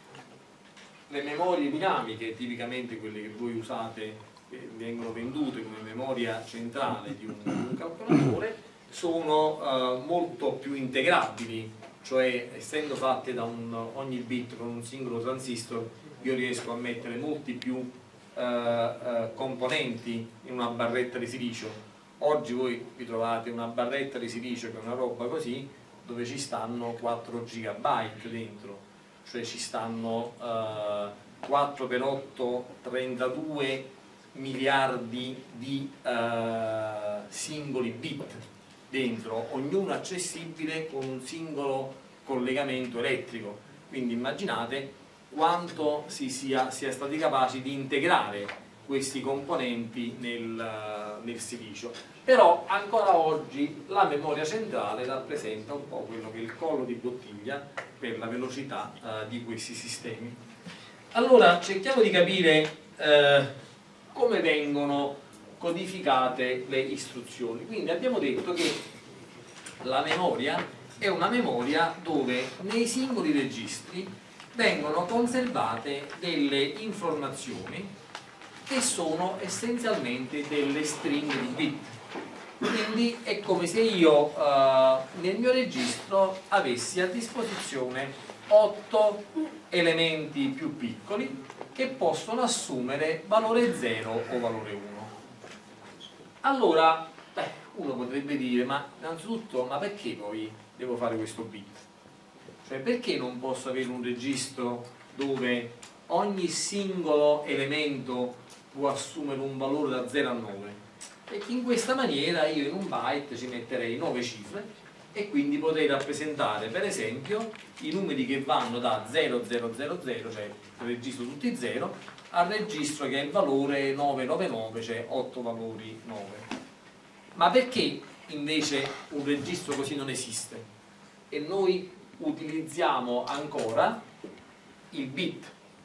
Le memorie dinamiche, tipicamente quelle che voi usate, vengono vendute come memoria centrale di un, di un calcolatore, sono uh, molto più integrabili, cioè essendo fatte da un, ogni bit con un singolo transistor, io riesco a mettere molti più uh, uh, componenti in una barretta di silicio. Oggi voi vi trovate una barretta di silicio che è una roba così, dove ci stanno quattro gigabyte dentro, cioè ci stanno uh, quattro per otto, trentadue miliardi di uh, singoli bit dentro, ognuno accessibile con un singolo collegamento elettrico. Quindi immaginate quanto si sia, sia stati capaci di integrare questi componenti nel, nel silicio. Però ancora oggi la memoria centrale rappresenta un po' quello che è il collo di bottiglia per la velocità uh, di questi sistemi. Allora cerchiamo di capire uh, come vengono codificate le istruzioni. Quindi abbiamo detto che la memoria è una memoria dove nei singoli registri vengono conservate delle informazioni che sono essenzialmente delle stringhe di bit. Quindi è come se io eh, nel mio registro avessi a disposizione otto elementi più piccoli che possono assumere valore zero o valore uno. Allora, beh, uno potrebbe dire, ma innanzitutto, ma perché poi devo fare questo bit? Cioè, perché non posso avere un registro dove ogni singolo elemento può assumere un valore da zero a nove, e in questa maniera io in un byte ci metterei nove cifre e quindi potrei rappresentare per esempio i numeri che vanno da zero zero zero zero, cioè il registro tutti zero, al registro che è il valore nove nove nove, cioè otto valori nove. Ma perché invece un registro così non esiste e noi utilizziamo ancora il bit?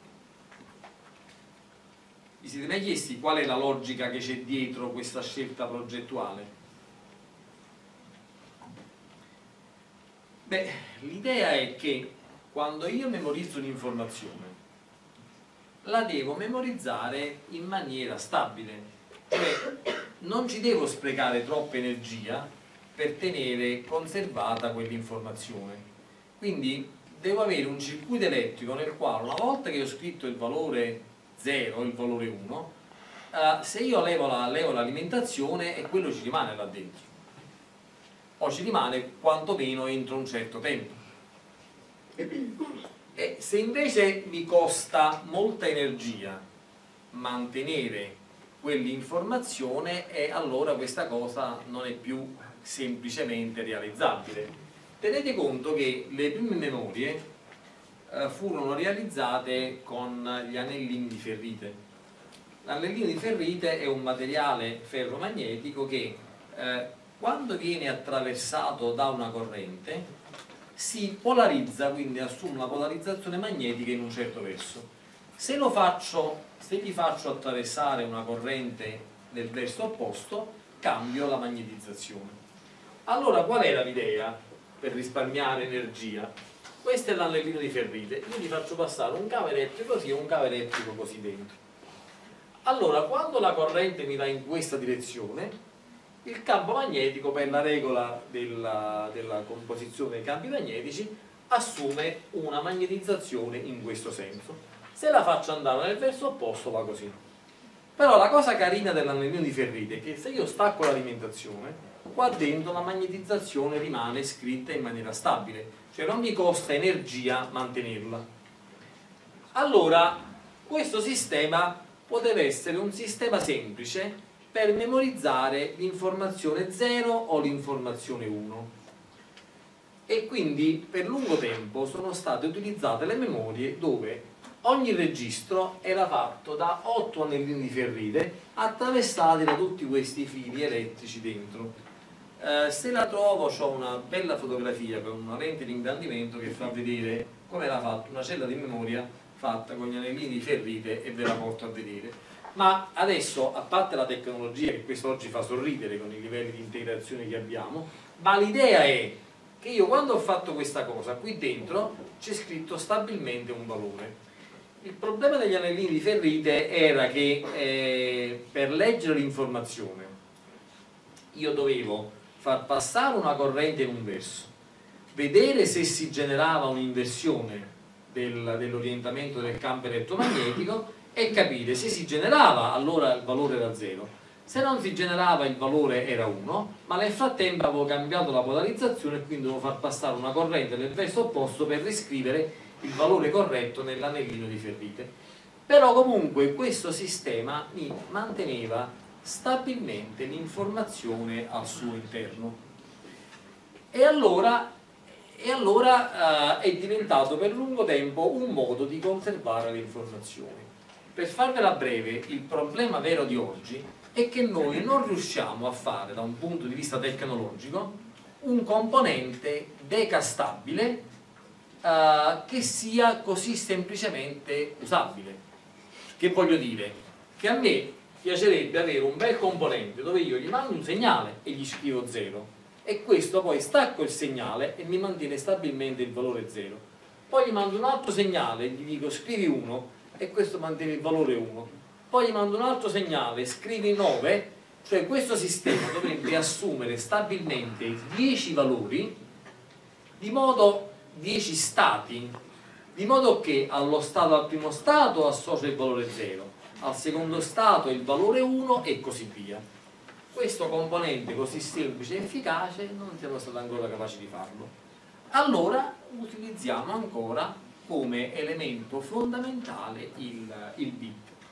Vi siete mai chiesti qual è la logica che c'è dietro questa scelta progettuale? Beh, l'idea è che quando io memorizzo un'informazione la devo memorizzare in maniera stabile, cioè non ci devo sprecare troppa energia per tenere conservata quell'informazione. Quindi devo avere un circuito elettrico nel quale una volta che ho scritto il valore zero, il valore uno, eh, se io levo l'alimentazione la, e quello ci rimane là dentro, o ci rimane quantomeno entro un certo tempo. E se invece mi costa molta energia mantenere quell'informazione, e allora questa cosa non è più semplicemente realizzabile. Tenete conto che le prime memorie eh, furono realizzate con gli anellini di ferrite. L'anellino di ferrite è un materiale ferromagnetico che eh, quando viene attraversato da una corrente si polarizza, quindi assume una polarizzazione magnetica in un certo verso. Se lo faccio, se gli faccio attraversare una corrente nel verso opposto, cambio la magnetizzazione. Allora qual era l'idea per risparmiare energia? Questo è l'anellino di ferrite, io gli faccio passare un cavo elettrico così e un cavo elettrico così dentro. Allora quando la corrente mi va in questa direzione, il campo magnetico, per la regola della, della composizione dei campi magnetici, assume una magnetizzazione in questo senso. Se la faccio andare nel verso opposto va così. Però la cosa carina dell'anellino di ferrite è che se io stacco l'alimentazione, qua dentro la magnetizzazione rimane scritta in maniera stabile, cioè non mi costa energia mantenerla. Allora questo sistema poteva essere un sistema semplice per memorizzare l'informazione zero o l'informazione uno, e quindi per lungo tempo sono state utilizzate le memorie dove ogni registro era fatto da otto anellini di ferrite attraversati da tutti questi fili elettrici dentro. Eh, se la trovo, ho una bella fotografia con una lente di ingrandimento che fa vedere come era fatta una cella di memoria fatta con gli anellini di ferrite, e ve la porto a vedere. Ma adesso, a parte la tecnologia, che questo oggi fa sorridere con i livelli di integrazione che abbiamo, ma l'idea è che io quando ho fatto questa cosa, qui dentro c'è scritto stabilmente un valore. Il problema degli anellini di ferrite era che eh, per leggere l'informazione io dovevo far passare una corrente in un verso, vedere se si generava un'inversione del, dell'orientamento del campo elettromagnetico e capire se si generava, allora il valore era zero, se non si generava il valore era uno, ma nel frattempo avevo cambiato la polarizzazione e quindi dovevo far passare una corrente nel verso opposto per riscrivere il valore corretto nell'anellino di ferrite. Però comunque questo sistema mi manteneva stabilmente l'informazione al suo interno, e allora, e allora eh, è diventato per lungo tempo un modo di conservare le informazioni. Per farvela breve, il problema vero di oggi è che noi non riusciamo a fare, da un punto di vista tecnologico, un componente decastabile eh, che sia così semplicemente usabile. Che voglio dire? Che a me piacerebbe avere un bel componente dove io gli mando un segnale e gli scrivo zero, e questo poi stacco il segnale e mi mantiene stabilmente il valore zero. Poi gli mando un altro segnale e gli dico scrivi uno, e questo mantiene il valore uno. Poi gli mando un altro segnale, scrivi nove, cioè questo sistema dovrebbe assumere stabilmente dieci valori, di modo dieci stati, di modo che allo stato, al primo stato associa il valore zero, al secondo stato il valore uno e così via. Questo componente così semplice e efficace non siamo stati ancora capaci di farlo. Allora utilizziamo ancora come elemento fondamentale il, il bit.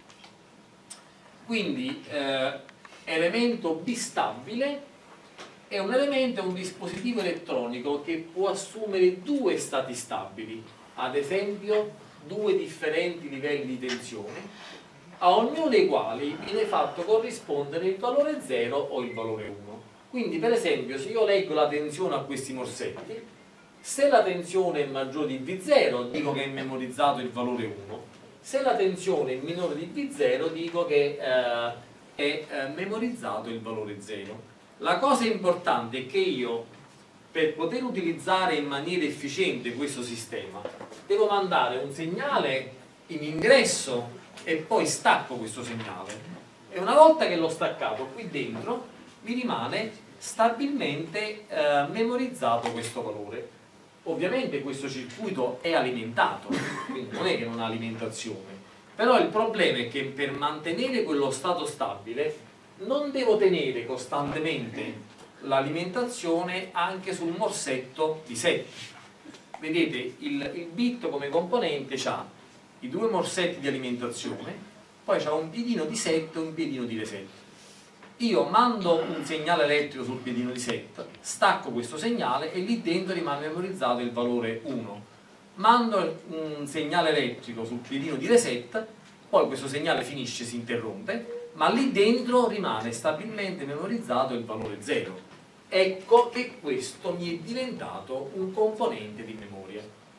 Quindi eh, elemento bistabile è un elemento, è un dispositivo elettronico che può assumere due stati stabili, ad esempio due differenti livelli di tensione, a ognuno dei quali viene fatto corrispondere il valore zero o il valore uno. Quindi per esempio se io leggo la tensione a questi morsetti, se la tensione è maggiore di V zero dico che è memorizzato il valore uno, se la tensione è minore di V zero dico che eh, è eh, memorizzato il valore zero. La cosa importante è che io, per poter utilizzare in maniera efficiente questo sistema, devo mandare un segnale in ingresso e poi stacco questo segnale, e una volta che l'ho staccato qui dentro mi rimane stabilmente eh, memorizzato questo valore. Ovviamente questo circuito è alimentato, quindi non è che non ha alimentazione, però il problema è che per mantenere quello stato stabile non devo tenere costantemente l'alimentazione anche sul morsetto di sette. Vedete, il, il bit come componente ha i due morsetti di alimentazione, poi c'ha un piedino di sette e un piedino di reset. Io mando un segnale elettrico sul piedino di sette, stacco questo segnale e lì dentro rimane memorizzato il valore uno. Mando un segnale elettrico sul piedino di reset, poi questo segnale finisce, si interrompe, ma lì dentro rimane stabilmente memorizzato il valore zero. Ecco che questo mi è diventato un componente di memoria.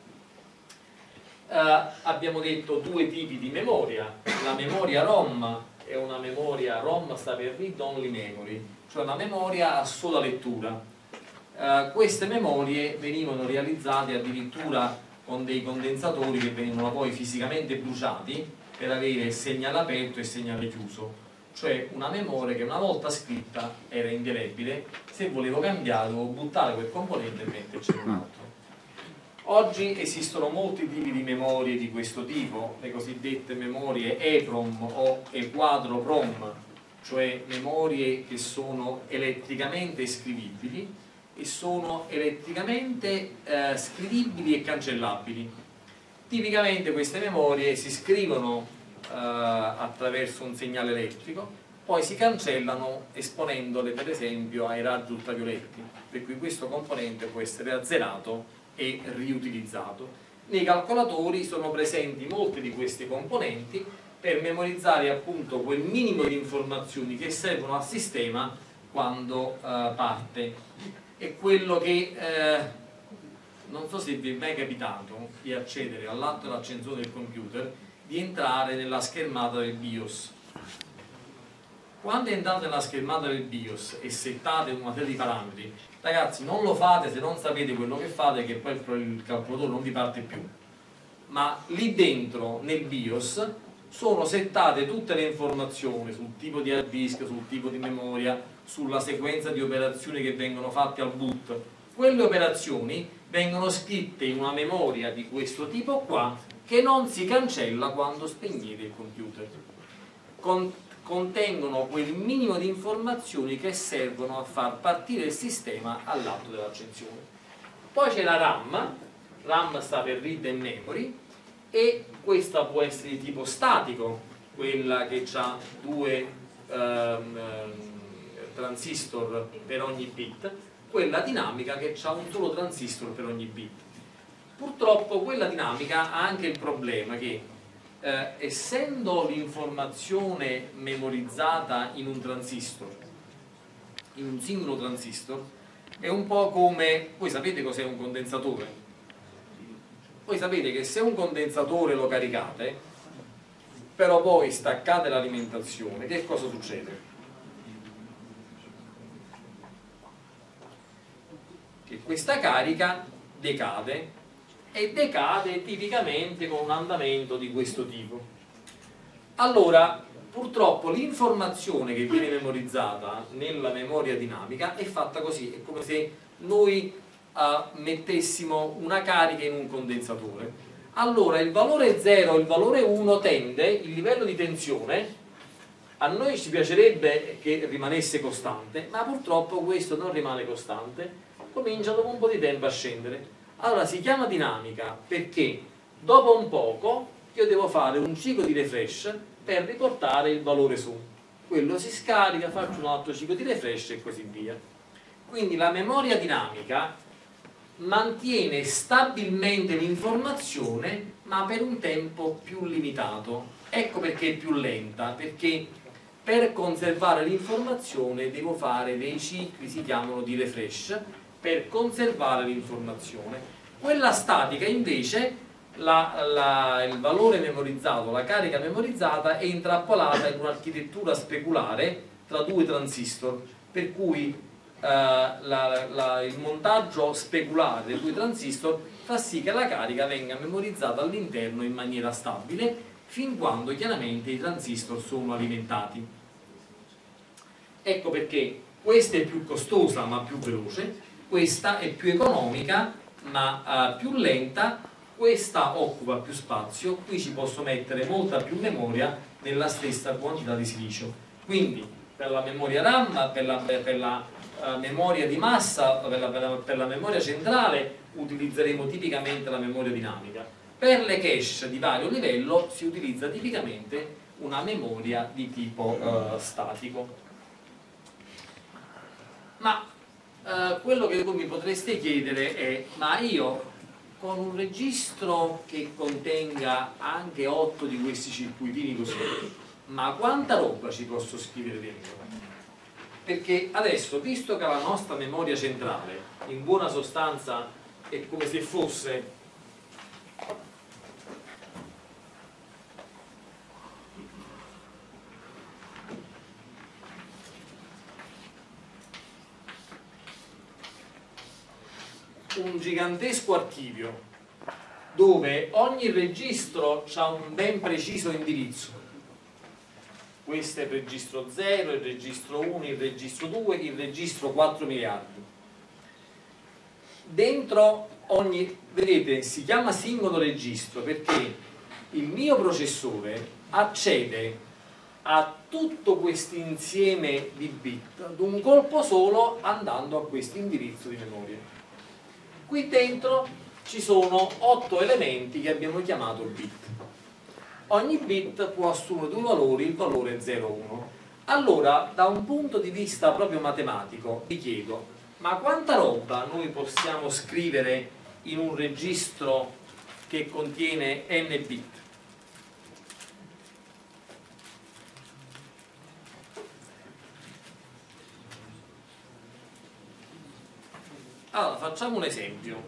Uh, abbiamo detto due tipi di memoria. La memoria ROM è una memoria, ROM sta per Read Only Memory, cioè una memoria a sola lettura. Uh, queste memorie venivano realizzate addirittura con dei condensatori che venivano poi fisicamente bruciati per avere il segnale aperto e il segnale chiuso, cioè una memoria che una volta scritta era indelebile, se volevo cambiare dovevo buttare quel componente e metterci un altro. Oggi esistono molti tipi di memorie di questo tipo, le cosiddette memorie EEPROM o EQUADRO-ROM, cioè memorie che sono elettricamente scrivibili e sono elettricamente eh, scrivibili e cancellabili. Tipicamente queste memorie si scrivono eh, attraverso un segnale elettrico, poi si cancellano esponendole per esempio ai raggi ultravioletti, per cui questo componente può essere azzerato e riutilizzato. Nei calcolatori sono presenti molte di queste componenti per memorizzare appunto quel minimo di informazioni che servono al sistema quando eh, parte. È quello che eh, non so se vi è mai capitato di accedere all'atto dell'accensione del computer, di entrare nella schermata del BIOS. Quando entrate nella schermata del BIOS e settate una serie di parametri, ragazzi, non lo fate se non sapete quello che fate, che poi il calcolatore non vi parte più. Ma lì dentro, nel BIOS, sono settate tutte le informazioni sul tipo di hard disk, sul tipo di memoria, sulla sequenza di operazioni che vengono fatte al boot. Quelle operazioni vengono scritte in una memoria di questo tipo qua, che non si cancella quando spegnete il computer. Con contengono quel minimo di informazioni che servono a far partire il sistema all'atto dell'accensione. Poi c'è la RAM, RAM sta per Read and Memory, e questa può essere di tipo statico, quella che ha due um, transistor per ogni bit, quella dinamica che ha un solo transistor per ogni bit. Purtroppo quella dinamica ha anche il problema che Eh, essendo l'informazione memorizzata in un transistor, in un singolo transistor, è un po' come, voi sapete cos'è un condensatore? Voi sapete che se un condensatore lo caricate, però poi staccate l'alimentazione, che cosa succede? Che questa carica decade, e decade tipicamente con un andamento di questo tipo. Allora, purtroppo l'informazione che viene memorizzata nella memoria dinamica è fatta così, è come se noi uh, mettessimo una carica in un condensatore. Allora il valore zero e il valore uno tende, il livello di tensione, a noi ci piacerebbe che rimanesse costante, ma purtroppo questo non rimane costante, comincia dopo un po' di tempo a scendere. Allora si chiama dinamica perché Dopo un poco io devo fare un ciclo di refresh per riportare il valore su. Quello si scarica, faccio un altro ciclo di refresh e così via. Quindi la memoria dinamica mantiene stabilmente l'informazione, ma per un tempo più limitato. Ecco perché è più lenta, perché per conservare l'informazione devo fare dei cicli, si chiamano di refresh, per conservare l'informazione. Quella statica invece, la, la, il valore memorizzato, la carica memorizzata è intrappolata in un'architettura speculare tra due transistor, per cui eh, la, la, il montaggio speculare dei due transistor fa sì che la carica venga memorizzata all'interno in maniera stabile fin quando chiaramente i transistor sono alimentati. Ecco perché questa è più costosa ma più veloce, questa è più economica ma uh, più lenta, questa occupa più spazio, qui ci posso mettere molta più memoria nella stessa quantità di silicio. Quindi per la memoria RAM, per la, per la uh, memoria di massa, per la, per, la, per la memoria centrale utilizzeremo tipicamente la memoria dinamica. Per le cache di vario livello si utilizza tipicamente una memoria di tipo uh, statico. Ma uh, quello che voi mi potreste chiedere è: ma io con un registro che contenga anche otto di questi circuitini così, ma quanta roba ci posso scrivere dentro? Perché adesso, visto che la nostra memoria centrale in buona sostanza è come se fosse un gigantesco archivio dove ogni registro ha un ben preciso indirizzo. Questo è il registro zero, il registro uno, il registro due, il registro quattro miliardi. Dentro ogni, vedete, si chiama singolo registro perché il mio processore accede a tutto questo insieme di bit ad un colpo solo andando a questo indirizzo di memoria. Qui dentro ci sono otto elementi che abbiamo chiamato bit. Ogni bit può assumere due valori, il valore zero uno. Allora, da un punto di vista proprio matematico, vi chiedo: ma quanta roba noi possiamo scrivere in un registro che contiene n bit? Allora, facciamo un esempio.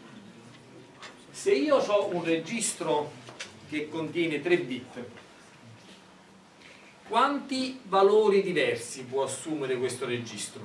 Se io ho un registro che contiene tre bit, quanti valori diversi può assumere questo registro?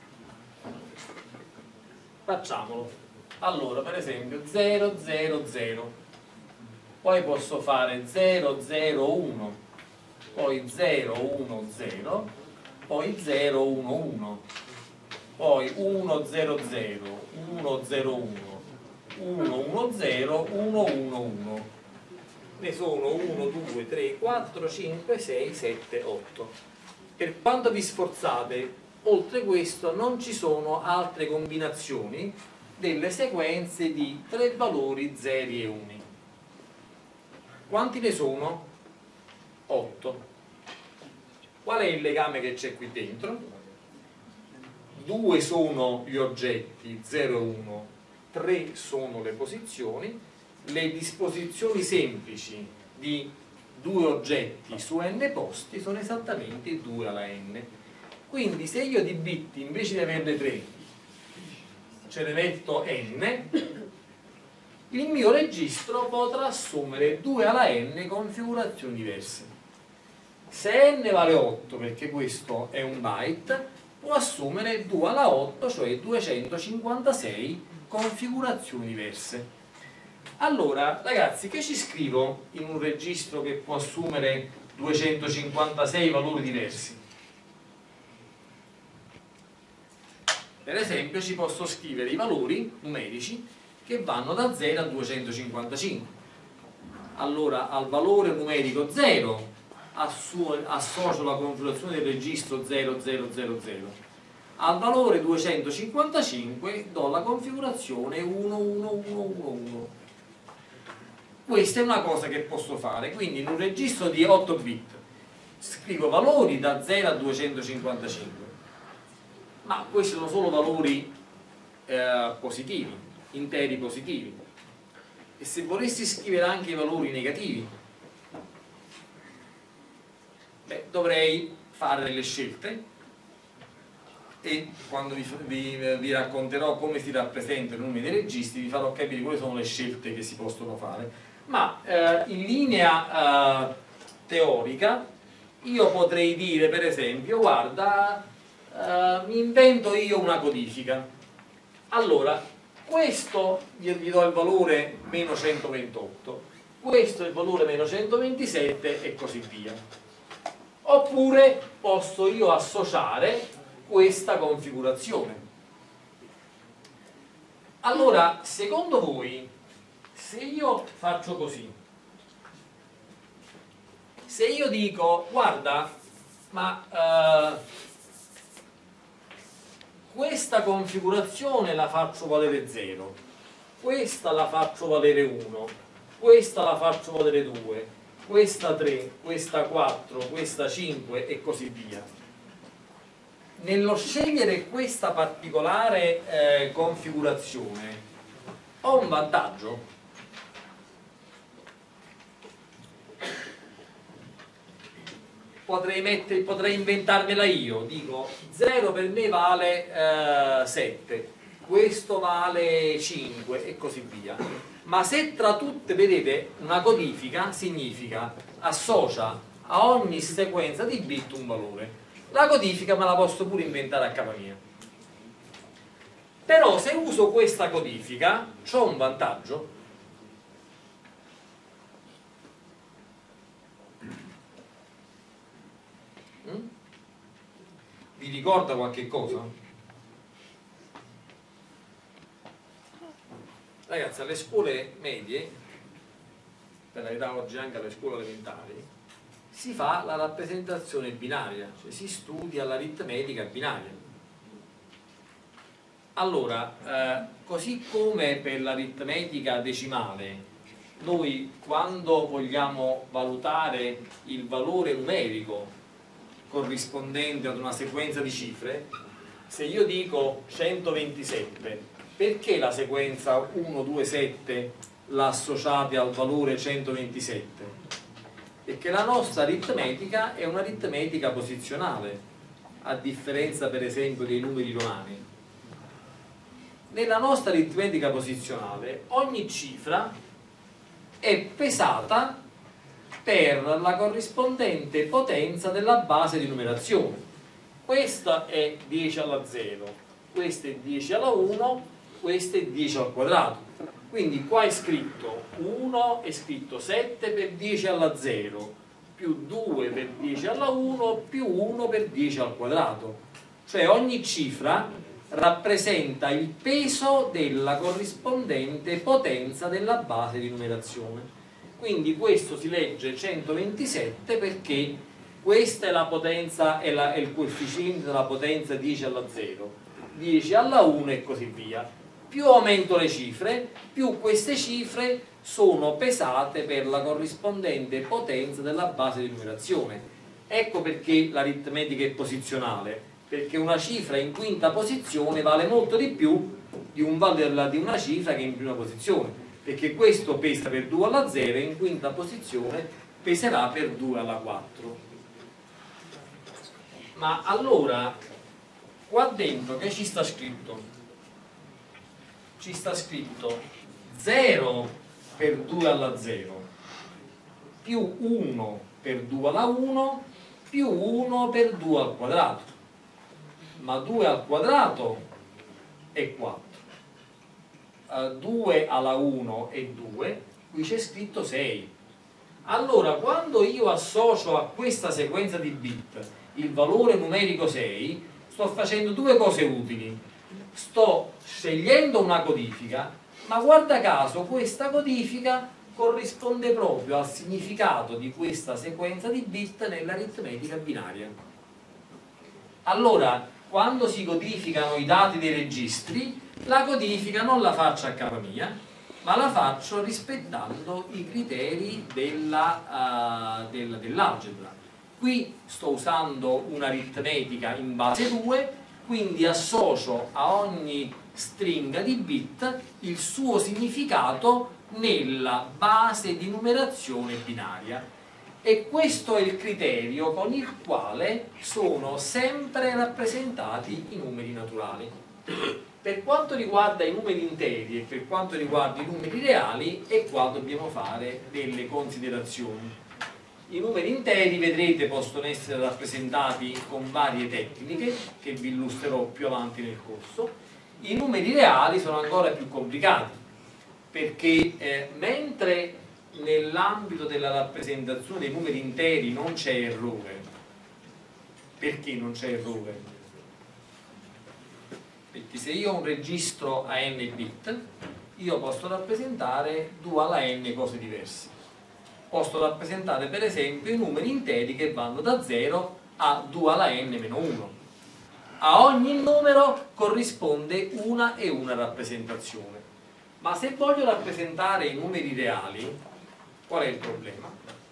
Facciamolo. Allora, per esempio, zero zero zero, poi posso fare zero zero uno, poi zero uno zero, poi zero uno uno, poi uno zero zero, uno zero uno, uno uno zero, uno uno uno. Ne sono uno, due, tre, quattro, cinque, sei, sette, otto. Per quanto vi sforzate, oltre questo non ci sono altre combinazioni delle sequenze di tre valori zeri e uni. Quanti ne sono? otto. Qual è il legame che c'è qui dentro? due sono gli oggetti, zero e uno, tre sono le posizioni. Le disposizioni semplici di due oggetti su n posti sono esattamente due alla n. Quindi se io di bit invece di averne tre ce ne metto n, il mio registro potrà assumere due alla n configurazioni diverse. Se n vale otto, perché questo è un byte, può assumere due alla otto, cioè duecentocinquantasei configurazioni diverse. Allora, ragazzi, che ci scrivo in un registro che può assumere duecentocinquantasei valori diversi? Per esempio, ci posso scrivere i valori numerici che vanno da zero a duecentocinquantacinque. Allora, al valore numerico zero associo la configurazione del registro zero zero zero zero. Al valore duecentocinquantacinque do la configurazione uno uno uno uno uno. questa è una cosa che posso fare. Quindi in un registro di otto bit scrivo valori da zero a duecentocinquantacinque, ma questi sono solo valori eh, positivi, interi positivi. E se volessi scrivere anche i valori negativi, beh, dovrei fare delle scelte, e quando vi, vi, vi racconterò come si rappresentano i numeri dei registri vi farò capire quali sono le scelte che si possono fare. Ma eh, in linea eh, teorica io potrei dire, per esempio, guarda, eh, mi invento io una codifica. Allora, questo gli do il valore meno centoventotto, questo è il valore meno centoventisette e così via. Oppure posso io associare questa configurazione. Allora, secondo voi, se io faccio così, se io dico, guarda, ma eh, questa configurazione la faccio valere zero, questa la faccio valere uno, questa la faccio valere due, questa tre, questa quattro, questa cinque e così via. Nello scegliere questa particolare eh, configurazione ho un vantaggio. Potrei, mettere, potrei inventarmela io, dico zero per me vale eh, sette, questo vale cinque e così via. Ma se tra tutte, vedete, una codifica significa associa a ogni sequenza di bit un valore. La codifica me la posso pure inventare a casa mia. Però se uso questa codifica ho un vantaggio. Mm? Vi ricorda qualche cosa? Ragazzi, alle scuole medie, per la verità oggi anche alle scuole elementari, si fa la rappresentazione binaria, cioè si studia l'aritmetica binaria. Allora, eh, così come per l'aritmetica decimale, noi quando vogliamo valutare il valore numerico corrispondente ad una sequenza di cifre, se io dico centoventisette, perché la sequenza uno due sette la associate al valore centoventisette? Perché la nostra aritmetica è un'aritmetica posizionale, a differenza per esempio dei numeri romani. Nella nostra aritmetica posizionale ogni cifra è pesata per la corrispondente potenza della base di numerazione. Questa è dieci alla zero, questa è dieci alla uno, questa è dieci al quadrato. Quindi qua è scritto uno, è scritto sette per dieci alla zero, più due per dieci alla uno, più uno per dieci al quadrato. Cioè ogni cifra rappresenta il peso della corrispondente potenza della base di numerazione. Quindi questo si legge centoventisette perché questa è la potenza, è, la, è il coefficiente della potenza dieci alla zero, dieci alla uno e così via. Più aumento le cifre, più queste cifre sono pesate per la corrispondente potenza della base di numerazione. Ecco perché l'aritmetica è posizionale, perché una cifra in quinta posizione vale molto di più di, un valore, di una cifra che è in prima posizione, perché questo pesa per due alla zero e in quinta posizione peserà per due alla quattro. Ma allora, qua dentro che ci sta scritto? Ci sta scritto zero per due alla zero più uno per due alla uno più uno per due al quadrato, ma due al quadrato è quattro, uh, due alla uno è due, qui c'è scritto sei. Allora quando io associo a questa sequenza di bit il valore numerico sei, sto facendo due cose utili. Sto scegliendo una codifica, ma guarda caso questa codifica corrisponde proprio al significato di questa sequenza di bit nell'aritmetica binaria. Allora, quando si codificano i dati dei registri, la codifica non la faccio a casa mia, ma la faccio rispettando i criteri della, uh, del, dell'algebra. Qui sto usando un'aritmetica in base due, quindi associo a ogni stringa di bit il suo significato nella base di numerazione binaria, e questo è il criterio con il quale sono sempre rappresentati i numeri naturali. Per quanto riguarda i numeri interi e per quanto riguarda i numeri reali, e qua dobbiamo fare delle considerazioni. I numeri interi, vedrete, possono essere rappresentati con varie tecniche che vi illustrerò più avanti nel corso. I numeri reali sono ancora più complicati, perché eh, mentre nell'ambito della rappresentazione dei numeri interi non c'è errore. Perché non c'è errore? Perché se io ho un registro a n bit, io posso rappresentare due alla n cose diverse. Posso rappresentare per esempio i numeri interi che vanno da zero a due alla n meno uno. A ogni numero corrisponde una e una rappresentazione. Ma se voglio rappresentare i numeri reali, qual è il problema?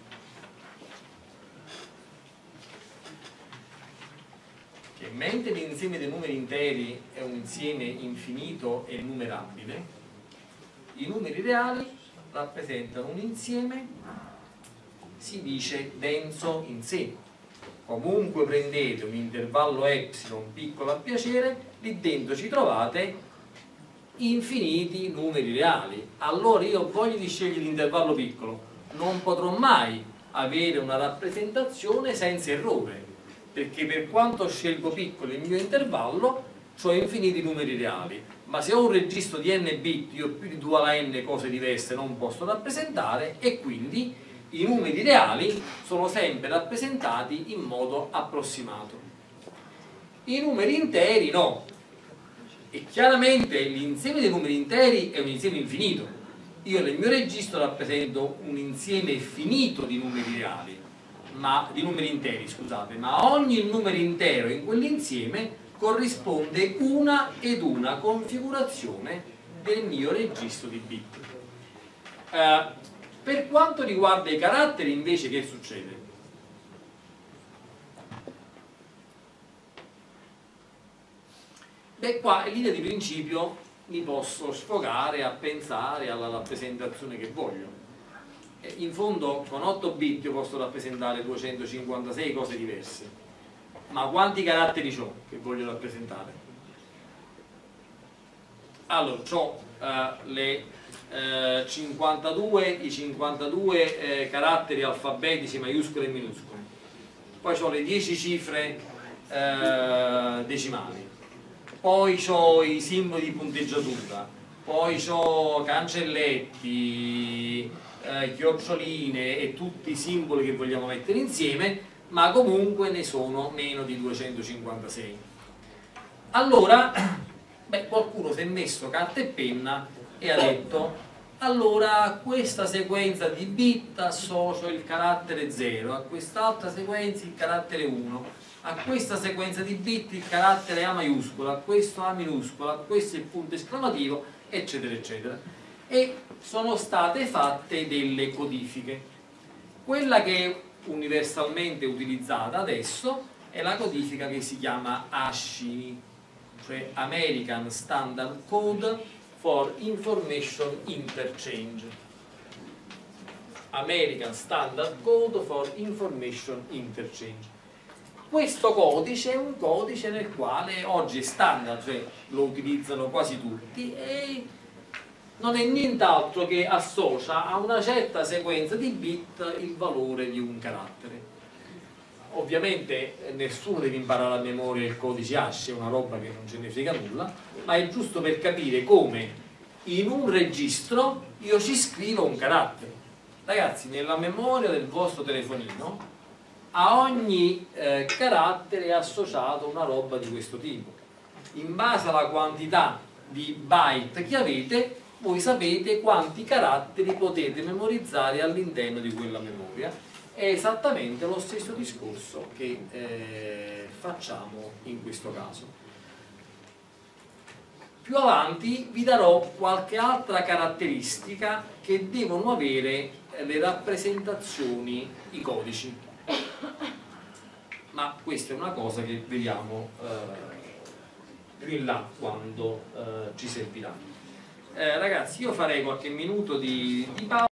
Che mentre l'insieme dei numeri interi è un insieme infinito e numerabile, i numeri reali rappresentano un insieme, si dice denso in sé. Comunque prendete un intervallo epsilon piccolo a piacere, lì dentro ci trovate infiniti numeri reali. Allora io voglio di scegliere l'intervallo piccolo, non potrò mai avere una rappresentazione senza errore, perché per quanto scelgo piccolo il mio intervallo, ho infiniti numeri reali. Ma se ho un registro di n bit, io ho più di due alla n cose diverse non posso rappresentare, e quindi i numeri reali sono sempre rappresentati in modo approssimato. I numeri interi no. E chiaramente l'insieme dei numeri interi è un insieme infinito. Io nel mio registro rappresento un insieme finito di numeri reali, ma di numeri interi, scusate, ma ogni numero intero in quell'insieme corrisponde una ed una configurazione del mio registro di bit. Eh, per quanto riguarda i caratteri invece che succede? Beh, qua in linea di principio mi posso sfogare a pensare alla rappresentazione che voglio. Eh, in fondo con otto bit io posso rappresentare duecentocinquantasei cose diverse, ma quanti caratteri ho che voglio rappresentare? Allora, ho eh, le eh, cinquantadue, i cinquantadue eh, caratteri alfabetici maiuscoli e minuscoli, poi ho le dieci cifre eh, decimali, poi ho i simboli di punteggiatura, poi ho cancelletti, eh, chioccioline e tutti i simboli che vogliamo mettere insieme, ma comunque ne sono meno di duecentocinquantasei. Allora, beh, qualcuno si è messo carta e penna e ha detto: allora a questa sequenza di bit associo il carattere zero, a quest'altra sequenza il carattere uno, a questa sequenza di bit il carattere A maiuscolo, a questo A minuscolo, a questo il punto esclamativo, eccetera eccetera. E sono state fatte delle codifiche. Quella che è universalmente utilizzata adesso è la codifica che si chiama ASCII, cioè American Standard Code for Information Interchange. American Standard Code for Information Interchange. Questo codice è un codice nel quale oggi è standard, cioè lo utilizzano quasi tutti, e non è nient'altro che associa a una certa sequenza di bit il valore di un carattere. Ovviamente nessuno deve imparare a memoria il codice ASCII, è una roba che non ce ne frega nulla, ma è giusto per capire come in un registro io ci scrivo un carattere. Ragazzi, nella memoria del vostro telefonino a ogni eh, carattere è associato una roba di questo tipo. In base alla quantità di byte che avete, voi sapete quanti caratteri potete memorizzare all'interno di quella memoria. È esattamente lo stesso discorso che eh, facciamo in questo caso. Più avanti vi darò qualche altra caratteristica che devono avere le rappresentazioni, i codici, ma questa è una cosa che vediamo eh, più in là quando eh, ci servirà. Eh, ragazzi, io farei qualche minuto di, di pausa.